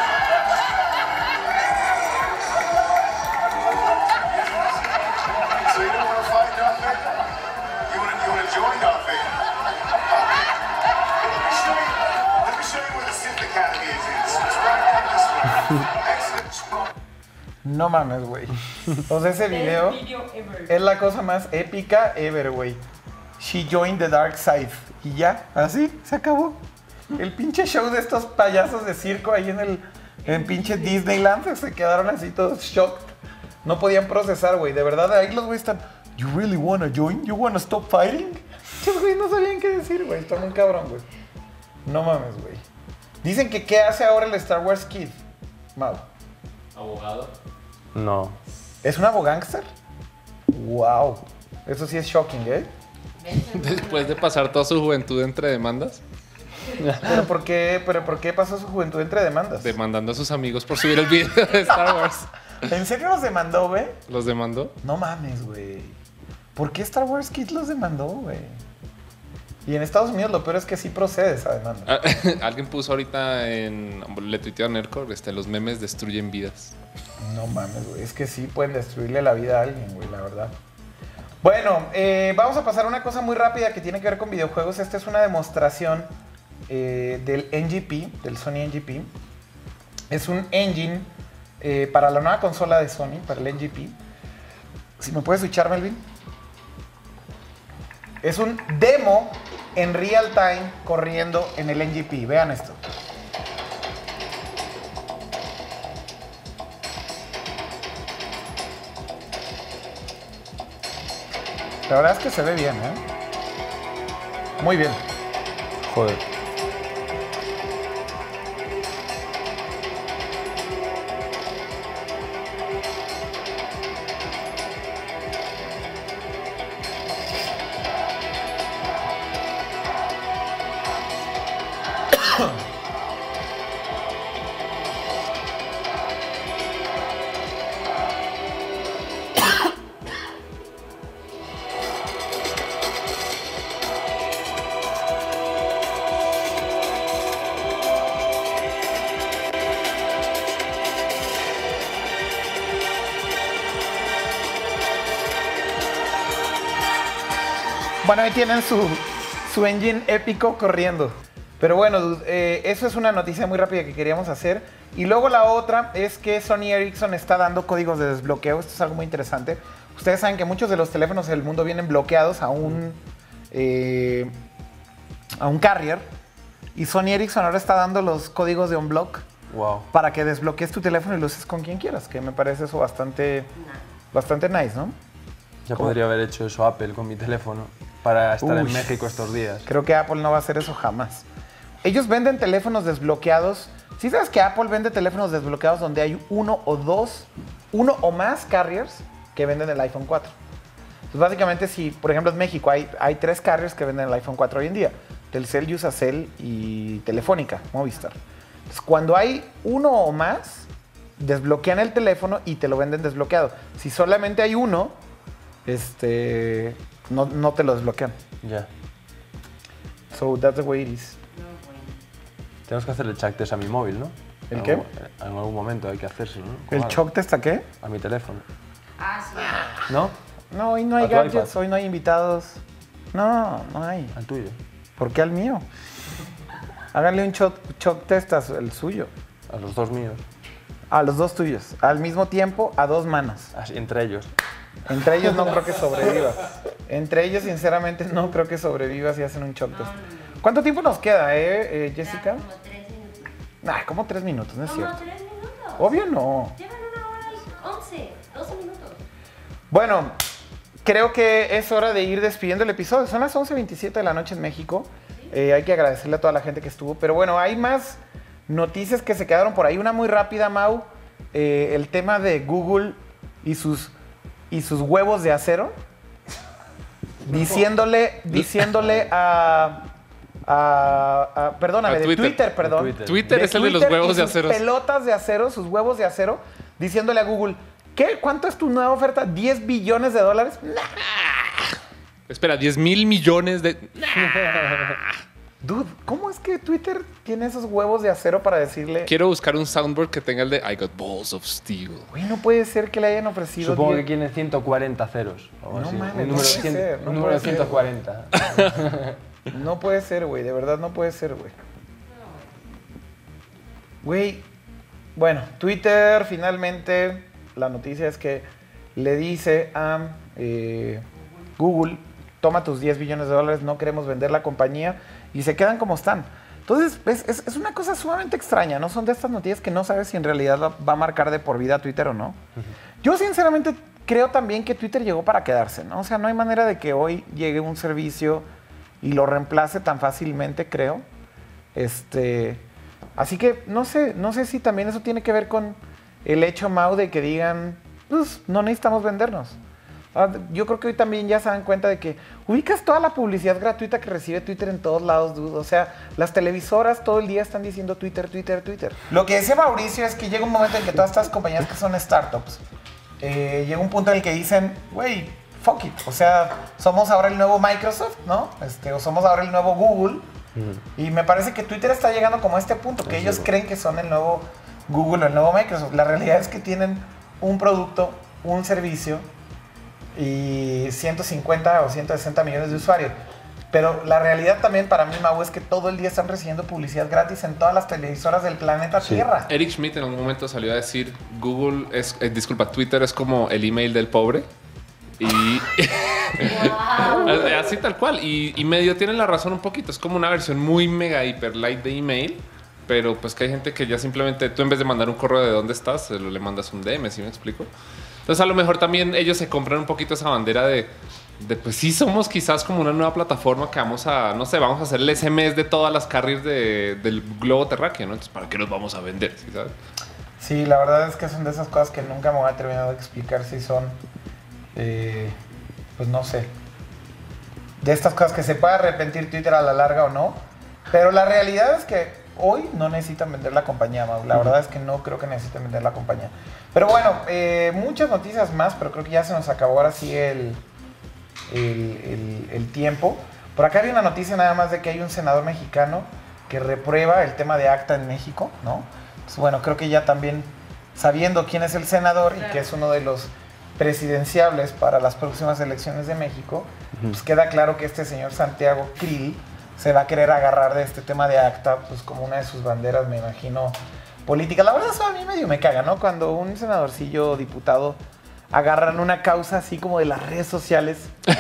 God. So you don't want to fight Darth Vader? You want to you want to join Darth Vader? Let me show you. Let me show you where the Sith Academy is. It's, it's right down this way. Excellent spot. No mames, güey. O sea, ese video Best video ever. es la cosa más épica ever, güey. She joined the dark side. Y ya, así, se acabó. El pinche show de estos payasos de circo ahí en el en pinche Disneyland se quedaron así todos shocked. No podían procesar, güey. De verdad, ahí los güeyes están. You really wanna join? You wanna stop fighting? Esos güeyes no sabían qué decir, güey. Está muy cabrón, güey. No mames, güey. Dicen que qué hace ahora el Star Wars Kid. Mau. Abogado. No. ¿Es un abogánster? Wow. Eso sí es shocking, ¿eh? Después de pasar toda su juventud entre demandas, ¿Pero por qué, pero por qué pasó su juventud entre demandas? demandando a sus amigos por subir el video de Star Wars. ¿En serio los demandó, güey? ¿Los demandó? No mames, güey. ¿Por qué Star Wars Kids los demandó, güey? Y en Estados Unidos lo peor es que sí procede esa demanda. Ah, alguien puso ahorita en... Le tuiteó a Nerdcore, este, los memes destruyen vidas. No mames, güey. Es que sí pueden destruirle la vida a alguien, güey, la verdad. Bueno, eh, vamos a pasar a una cosa muy rápida que tiene que ver con videojuegos. Esta es una demostración eh, del N G P, del Sony N G P. Es un engine eh, para la nueva consola de Sony, para el N G P. Si me puedes switchar, Melvin. Es un demo en real time corriendo en el N G P. Vean esto. La verdad es que se ve bien, ¿eh? Muy bien. Joder. Bueno, ahí tienen su, su engine épico corriendo. Pero bueno, eh, eso es una noticia muy rápida que queríamos hacer. Y luego la otra es que Sony Ericsson está dando códigos de desbloqueo. Esto es algo muy interesante. Ustedes saben que muchos de los teléfonos del mundo vienen bloqueados a un, eh, a un carrier. Y Sony Ericsson ahora está dando los códigos de unblock. Wow. Para que desbloquees tu teléfono y lo uses con quien quieras. Que me parece eso bastante, bastante nice, ¿no? Ya ¿Cómo? podría haber hecho eso Apple con mi teléfono para estar Uy, en México estos días. Creo que Apple no va a hacer eso jamás. Ellos venden teléfonos desbloqueados. ¿Sí sabes que Apple vende teléfonos desbloqueados donde hay uno o dos, uno o más carriers que venden el iPhone cuatro? Pues básicamente, si, por ejemplo, en México hay, hay tres carriers que venden el iPhone cuatro hoy en día. Telcel, Usacell y Telefónica, Movistar. Entonces, cuando hay uno o más, desbloquean el teléfono y te lo venden desbloqueado. Si solamente hay uno, este, no, no te lo desbloquean. Ya. So that's the way it is. Tenemos que hacer el check test a mi móvil, ¿no? ¿El En qué? algún- En algún momento hay que hacérselo, ¿no? ¿El Claro. shock test a qué? A mi teléfono. Ah, sí. ¿No? No, hoy no hay ¿A tu gadgets, iPad? hoy no hay invitados. No, no hay. Al tuyo. ¿Por qué al mío? Háganle un shock, shock test al suyo. A los dos míos. A los dos tuyos. Al mismo tiempo, a dos manos. Así, entre ellos. Entre ellos no creo que sobrevivas. Entre ellos, sinceramente, no creo que sobrevivas y hacen un shock test. ¿Cuánto tiempo nos queda, eh, eh, Jessica? Como tres minutos. Nah, como tres minutos, no es Como cierto. tres minutos. Obvio no. Llevan una hora y once, doce minutos. Bueno, creo que es hora de ir despidiendo el episodio. Son las once veintisiete de la noche en México. Eh, hay que agradecerle a toda la gente que estuvo. Pero bueno, hay más noticias que se quedaron por ahí. Una muy rápida, Mau. Eh, el tema de Google y sus, y sus huevos de acero. Diciéndole, diciéndole a... a- a- perdóname, A de Twitter. Twitter, perdón. Twitter. Twitter es el de los Twitter huevos y de sus acero. Pelotas de acero, sus huevos de acero, diciéndole a Google, ¿qué? ¿Cuánto es tu nueva oferta? ¿diez billones de dólares? Nah. Espera, diez mil millones de... Dude, ¿cómo es que Twitter tiene esos huevos de acero para decirle, Quiero buscar un soundboard que tenga el de I got balls of steel. güey, no puede ser que le hayan ofrecido Supongo que diez quieren ciento cuarenta ceros. O No así. mames, un no número, puede cien- ser, no un número puede de ser. ciento cuarenta. No puede ser, güey, de verdad no puede ser, güey. Güey, bueno, Twitter finalmente, la noticia es que le dice a eh, Google, toma tus diez billones de dólares, no queremos vender la compañía, y se quedan como están. Entonces, es, es- es una cosa sumamente extraña, ¿no? Son de estas noticias que no sabes si en realidad va- va a marcar de por vida a Twitter o no. Yo sinceramente creo también que Twitter llegó para quedarse, ¿no? O sea, no hay manera de que hoy llegue un servicio y lo reemplace tan fácilmente, creo. Este, así que no sé, no sé si también eso tiene que ver con el hecho, Mau, de que digan, pues no necesitamos vendernos. Ah, Yo creo que hoy también ya se dan cuenta de que ubicas toda la publicidad gratuita que recibe Twitter en todos lados, dude. O sea, las televisoras todo el día están diciendo Twitter, Twitter, Twitter. Lo que decía Mauricio es que llega un momento en que todas estas compañías que son startups, eh, llega un punto en el que dicen, güey, fuck it. O sea, somos ahora el nuevo Microsoft, ¿no? Este, o somos ahora el nuevo Google. Mm. Y me parece que Twitter está llegando como a este punto, que sí, ellos sí, creen que son el nuevo Google o el nuevo Microsoft. La realidad es que tienen un producto, un servicio y ciento cincuenta o ciento sesenta millones de usuarios. Pero la realidad también para mí, Mau, es que todo el día están recibiendo publicidad gratis en todas las televisoras del planeta sí. Tierra. Eric Schmidt en algún momento salió a decir, Google es, eh, disculpa, Twitter es como el email del pobre. Y wow. Así tal cual. Y, y medio tienen la razón un poquito. Es como una versión muy mega hiper light de email. Pero pues que hay gente que ya simplemente, tú en vez de mandar un correo de dónde estás, le mandas un D M, ¿sí me explico? Entonces a lo mejor también ellos se compran un poquito esa bandera de, de pues sí somos quizás como una nueva plataforma que vamos a, no sé, vamos a hacer el S M S de todas las carriers de, del globo terráqueo, ¿no? Entonces, ¿para qué nos vamos a vender? ¿Sí sabes? Sí, la verdad es que son de esas cosas que nunca me voy a terminar de explicar si son, eh, pues no sé, de estas cosas que se puede arrepentir Twitter a la larga o no. Pero la realidad es que hoy no necesitan vender la compañía, Mau. La verdad es que no creo que necesiten vender la compañía. Pero bueno, eh, muchas noticias más, pero creo que ya se nos acabó ahora sí el, el, el, el tiempo. Por acá hay una noticia nada más de que hay un senador mexicano que reprueba el tema de ACTA en México, ¿no? Entonces, bueno, creo que ya también sabiendo quién es el senador y que es uno de los presidenciables para las próximas elecciones de México, pues queda claro que este señor Santiago Krill se va a querer agarrar de este tema de ACTA, pues como una de sus banderas, me imagino, política. La verdad, eso a mí medio me caga, ¿no? Cuando un senadorcillo o diputado agarran una causa así como de las redes sociales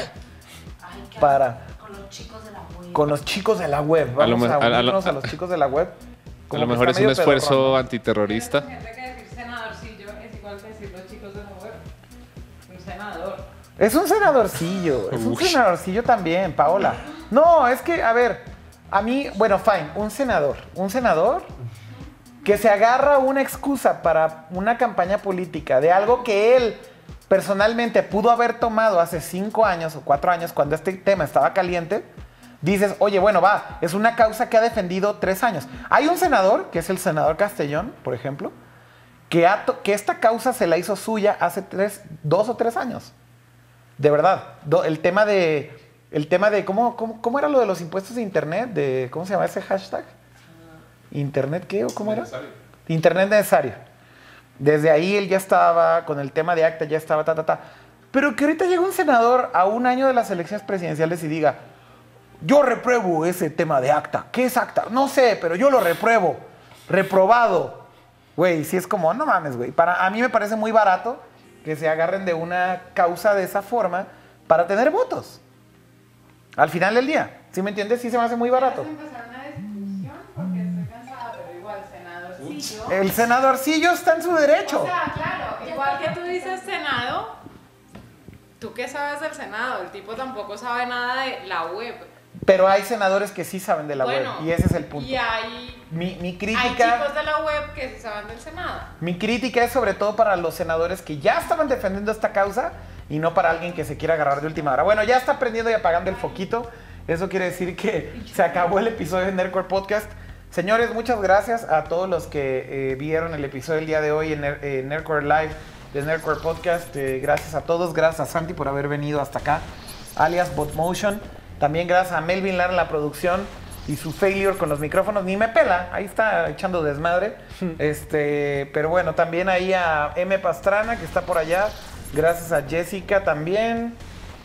Ay, para... Con los chicos de la web. Con los chicos de la web. Vamos a, lo, a, a, lo, a los chicos de la web. A lo mejor es un esfuerzo pedorrón, ¿no? antiterrorista. Hay gente que decir senadorcillo es igual que decir los chicos de la web. Un senador. Es un senadorcillo, es un senadorcillo también, Paola. No, es que, a ver, a mí, bueno, fine, un senador, un senador que se agarra una excusa para una campaña política de algo que él personalmente pudo haber tomado hace cinco años o cuatro años cuando este tema estaba caliente, dices, oye, bueno, va, es una causa que ha defendido tres años. Hay un senador, que es el senador Castellón, por ejemplo, que, ha que esta causa se la hizo suya hace tres, dos o tres años. De verdad, do, el tema de, el tema de ¿cómo, cómo, ¿cómo era lo de los impuestos de internet? De, ¿cómo se llama ese hashtag? ¿Internet qué o cómo era? Necesario. Internet necesario. Desde ahí él ya estaba, con el tema de ACTA ya estaba, ta, ta, ta. Pero que ahorita llega un senador a un año de las elecciones presidenciales y diga, yo repruebo ese tema de ACTA. ¿Qué es ACTA? No sé, pero yo lo repruebo. Reprobado. Güey, si es como, no mames, güey. Para, a mí me parece muy barato que se agarren de una causa de esa forma para tener votos. Al final del día. ¿Sí me entiendes? Sí se me hace muy barato. Empezar una discusión porque estoy cansada, pero igual, senadorcillo. El senadorcillo está en su derecho. O sea, claro, igual que tú dices Senado, ¿tú qué sabes del Senado? El tipo tampoco sabe nada de la web. Pero hay senadores que sí saben de la bueno, web y ese es el punto. Y hay, mi, mi crítica, hay chicos de la web que sí saben del Senado. Mi crítica es sobre todo para los senadores que ya estaban defendiendo esta causa y no para alguien que se quiera agarrar de última hora. Bueno, ya está prendiendo y apagando el foquito. Eso quiere decir que se acabó el episodio de Nerdcore Podcast. Señores, muchas gracias a todos los que eh, vieron el episodio del día de hoy en eh, Nerdcore Live de Nerdcore Podcast. Eh, gracias a todos. Gracias a Santi por haber venido hasta acá, alias Botmotion. También gracias a Melvin Lara en la producción y su failure con los micrófonos. Ni me pela, ahí está echando desmadre. este, pero bueno, también ahí a M. Pastrana, que está por allá. Gracias a Jessica también.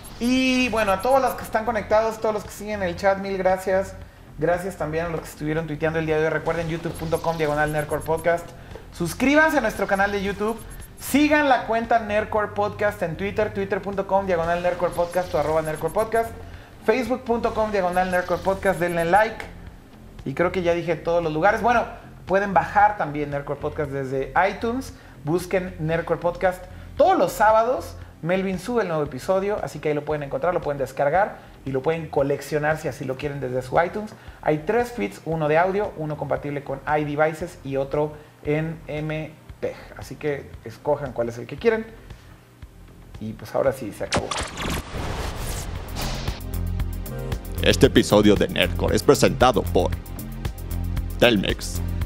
Y bueno, a todos los que están conectados, todos los que siguen el chat, mil gracias. Gracias también a los que estuvieron tuiteando el día de hoy. Recuerden youtube punto com diagonal Nerdcore Podcast. Suscríbanse a nuestro canal de YouTube. Sigan la cuenta Nerdcore Podcast en Twitter, twitter punto com diagonal Nerdcore Podcast o arroba Nerdcore Podcast. facebook punto com diagonal Nerdcore Podcast, denle like. Y creo que ya dije todos los lugares. Bueno, pueden bajar también Nerdcore Podcast desde iTunes. Busquen Nerdcore Podcast. Todos los sábados Melvin sube el nuevo episodio, así que ahí lo pueden encontrar, lo pueden descargar y lo pueden coleccionar si así lo quieren desde su iTunes. Hay tres feeds, uno de audio, uno compatible con iDevices y otro en M P E G. Así que escojan cuál es el que quieren. Y pues ahora sí, se acabó. Este episodio de Nerdcore es presentado por Telmex.